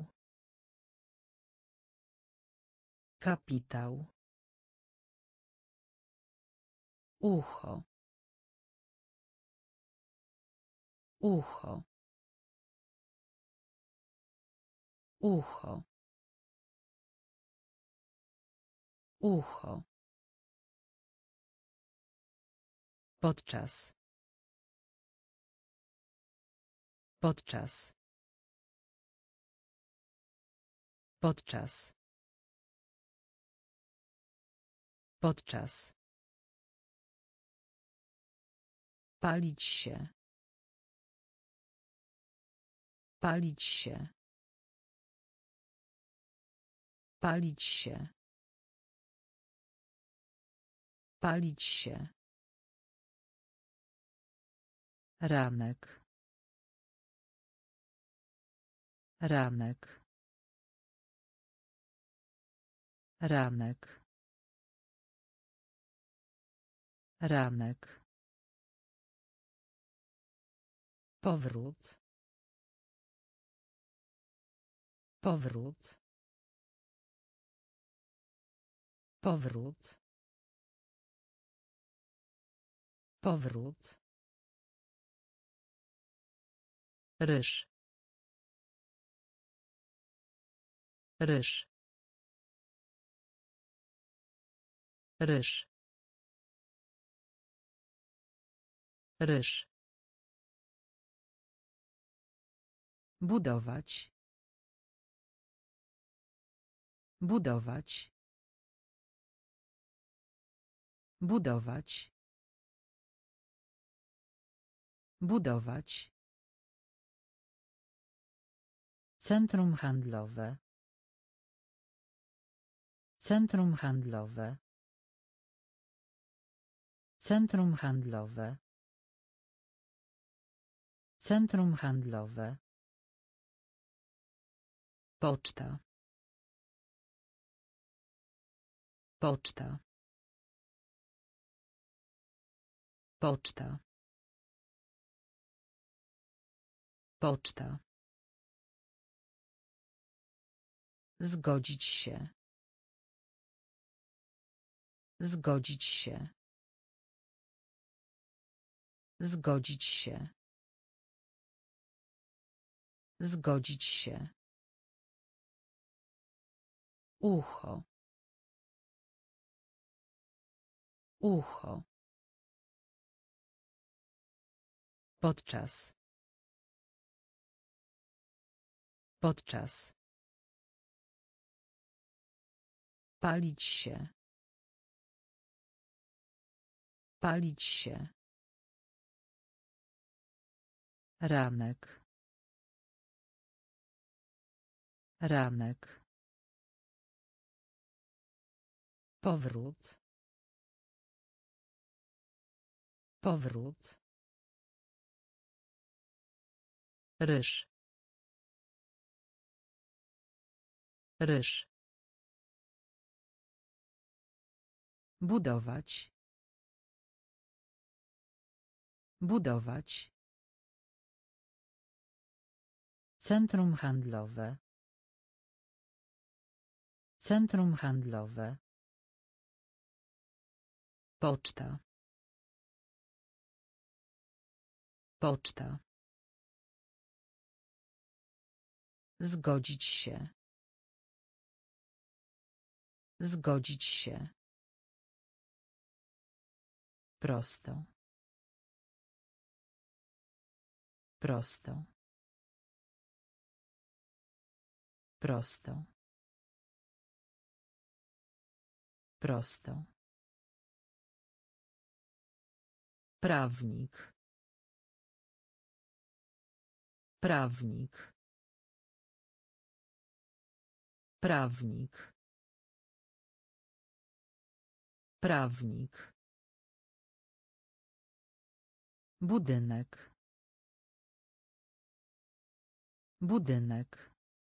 Kapitał. Ucho. Ucho. Ucho. Ucho. Podczas. Podczas. Podczas. Podczas. Palić się. Palić się. Palić się. Palić się. Ranek. Ranek. Ranek. Ranek. Powrót. Powrót. Powrót. Powrót. Ryż. Ryż. Ryż. Ryż. Budować. Budować. Budować. Budować. Centrum handlowe. Centrum handlowe. Centrum handlowe. Centrum handlowe. Poczta. Poczta. Poczta. Poczta. Zgodzić się. Zgodzić się. Zgodzić się. Zgodzić się. Ucho. Ucho. Podczas. Podczas. Palić się. Palić się. Ranek. Ranek. Powrót. Powrót. Ryż. Ryż. Budować. Budować. Centrum handlowe. Centrum handlowe. Poczta. Poczta. Zgodzić się. Zgodzić się. Prosto. Prosto. Prosto. Prosto. Prawnik. Prawnik. Prawnik. Prawnik. Budynek. Budynek.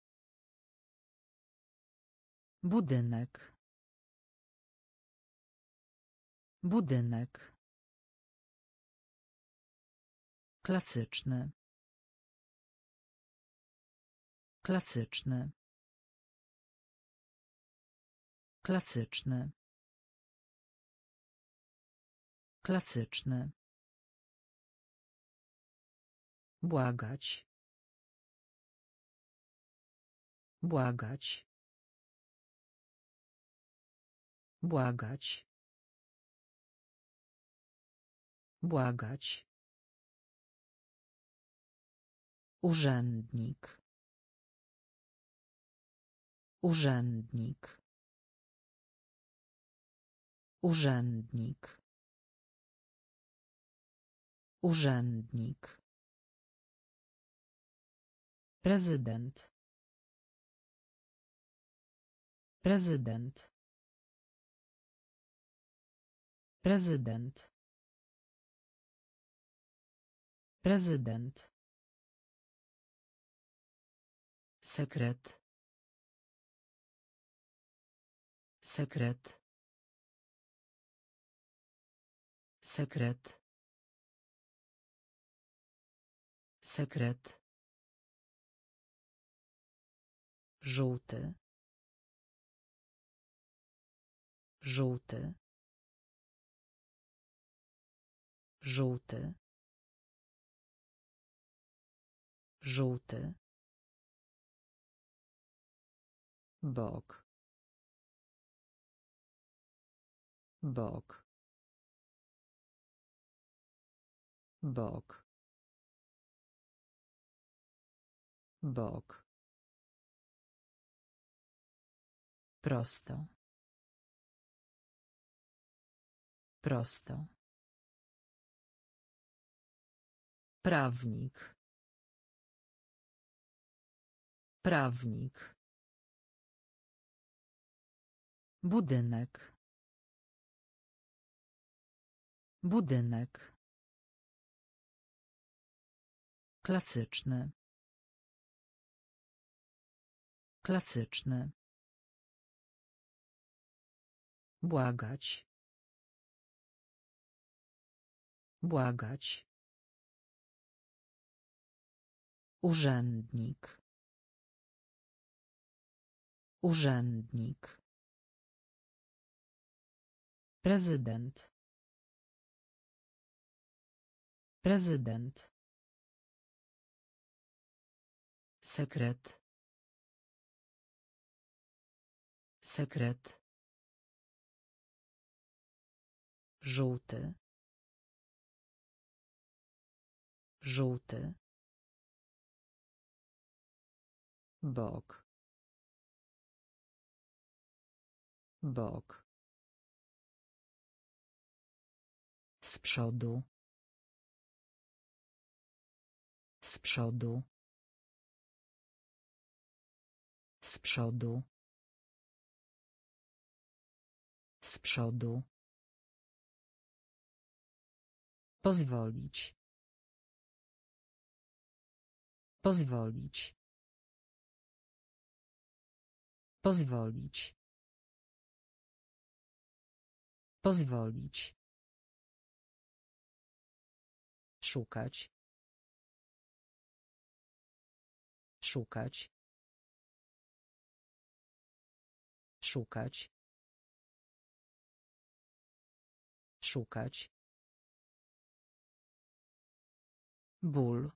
Budynek. Budynek. Klasyczny. Klasyczny. Klasyczny. Klasyczny. Błagać. Błagać. Błagać. Błagać. Urzędnik. Urzędnik. Urzędnik. Urzędnik. Prezydent. Prezydent. Prezydent. Prezydent. Sekret. Sekret. Sekret. Sekret. Żółty. Żółty. Żółty. Żółty. Bok. Bok. Bok. Bok. Prosto. Prosto. Prawnik. Prawnik. Budynek. Budynek. Klasyczny. Klasyczny. Błagać. Błagać. Urzędnik. Urzędnik. Prezydent. Prezydent. Sekret. Sekret. Żółty. Żółty. Bok. Bok. Z przodu. Z przodu. Z przodu. Z przodu. Pozwolić. Pozwolić. Pozwolić. Pozwolić. Szukać. Szukać. Szukać. Szukać. Ból.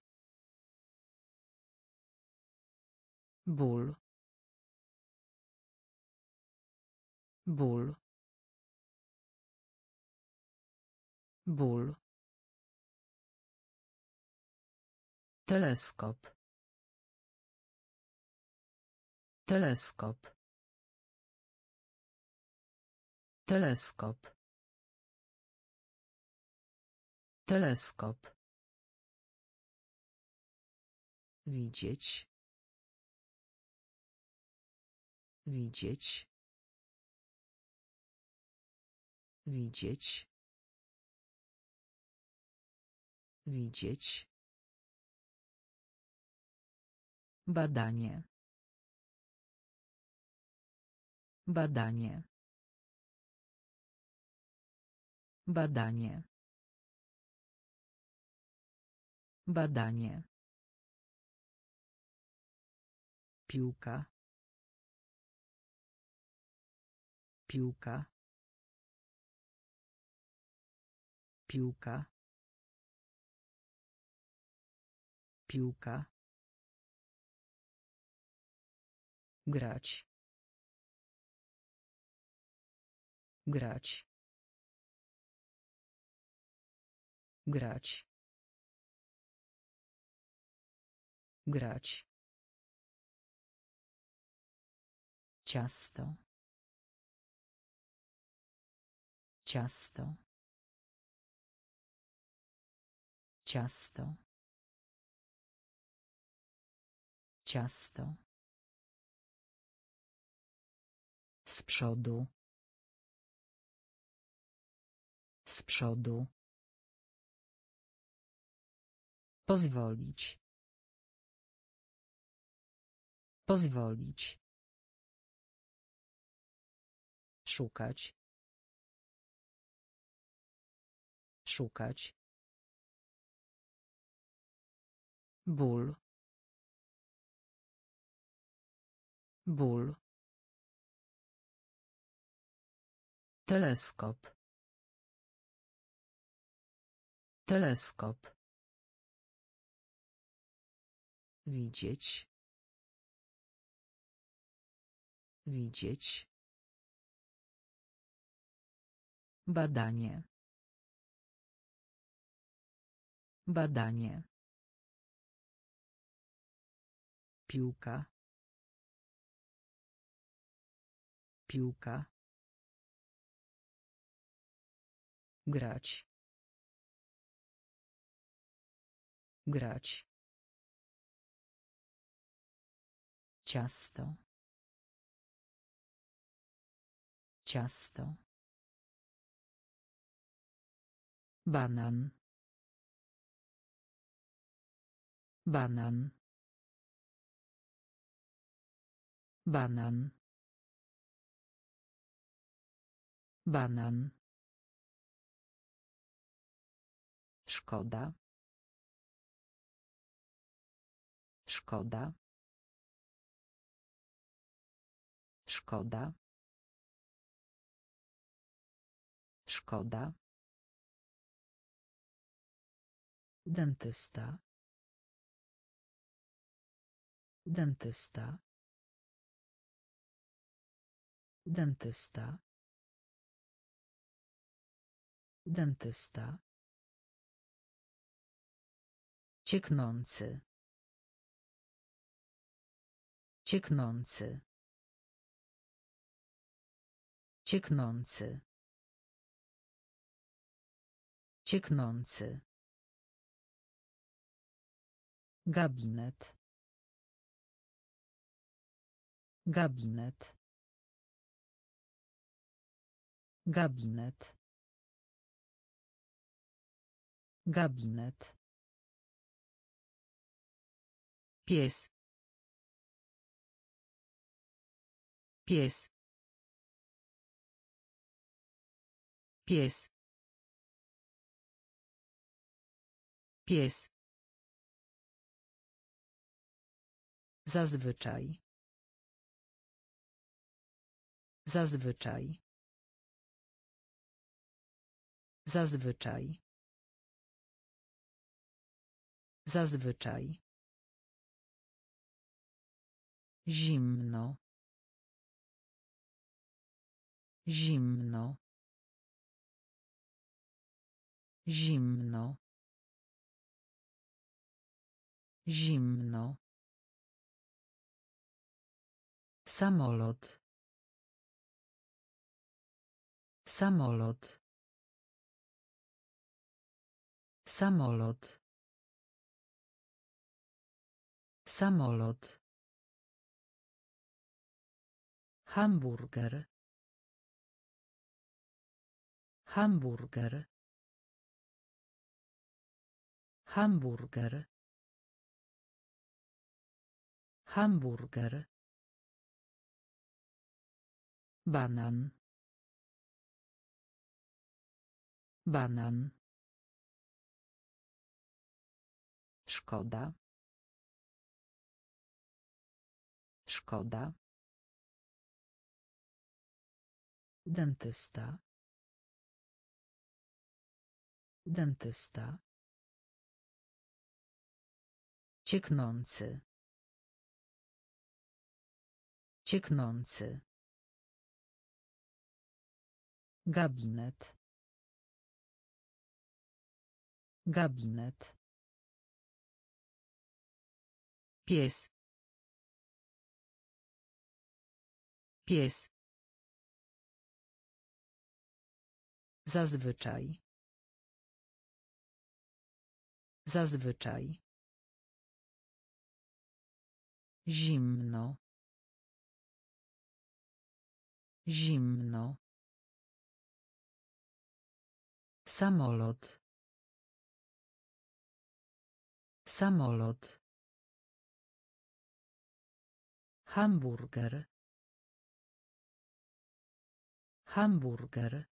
Ból. Ból. Ból. Teleskop. Teleskop. Teleskop. Teleskop. Widzieć. Widzieć. Widzieć. Widzieć. Badanie. Badanie. Badanie. Badanie. Piłka. Piłka. Piłka. Piłka. Grać. Grać. Grać. Grać. Ciasto. Ciasto. Ciasto. Ciasto. Z przodu. Z przodu. Pozwolić. Pozwolić. Szukać. Szukać. Ból. Ból. Teleskop. Teleskop. Widzieć. Widzieć. Badanie. Badanie. Piłka. Piłka. Grać. Grać. Ciasto. Ciasto. Banan. Banan. Banan. Banan. Szkoda. Szkoda. Szkoda. Szkoda. Dentysta. Dentysta. Dentysta. Dentysta. Cieknący. Cieknący. Cieknący. Cieknący. Gabinet. Gabinet. Gabinet. Gabinet. Pies. Pies. Pies. Pies. Zazwyczaj. Zazwyczaj. Zazwyczaj. Zazwyczaj. Zimno. Zimno. Zimno. Zimno. Samolot. Samolot. Samolot. Samolot. Hamburger. Hamburger. Hamburger. Hamburger. Banan. Banan. Szkoda. Szkoda. Dentysta. Dentysta. Cieknący. Cieknący. Gabinet. Gabinet. Pies. Pies. Zazwyczaj. Zazwyczaj. Zimno. Zimno. Samolot. Samolot. Hamburger. Hamburger.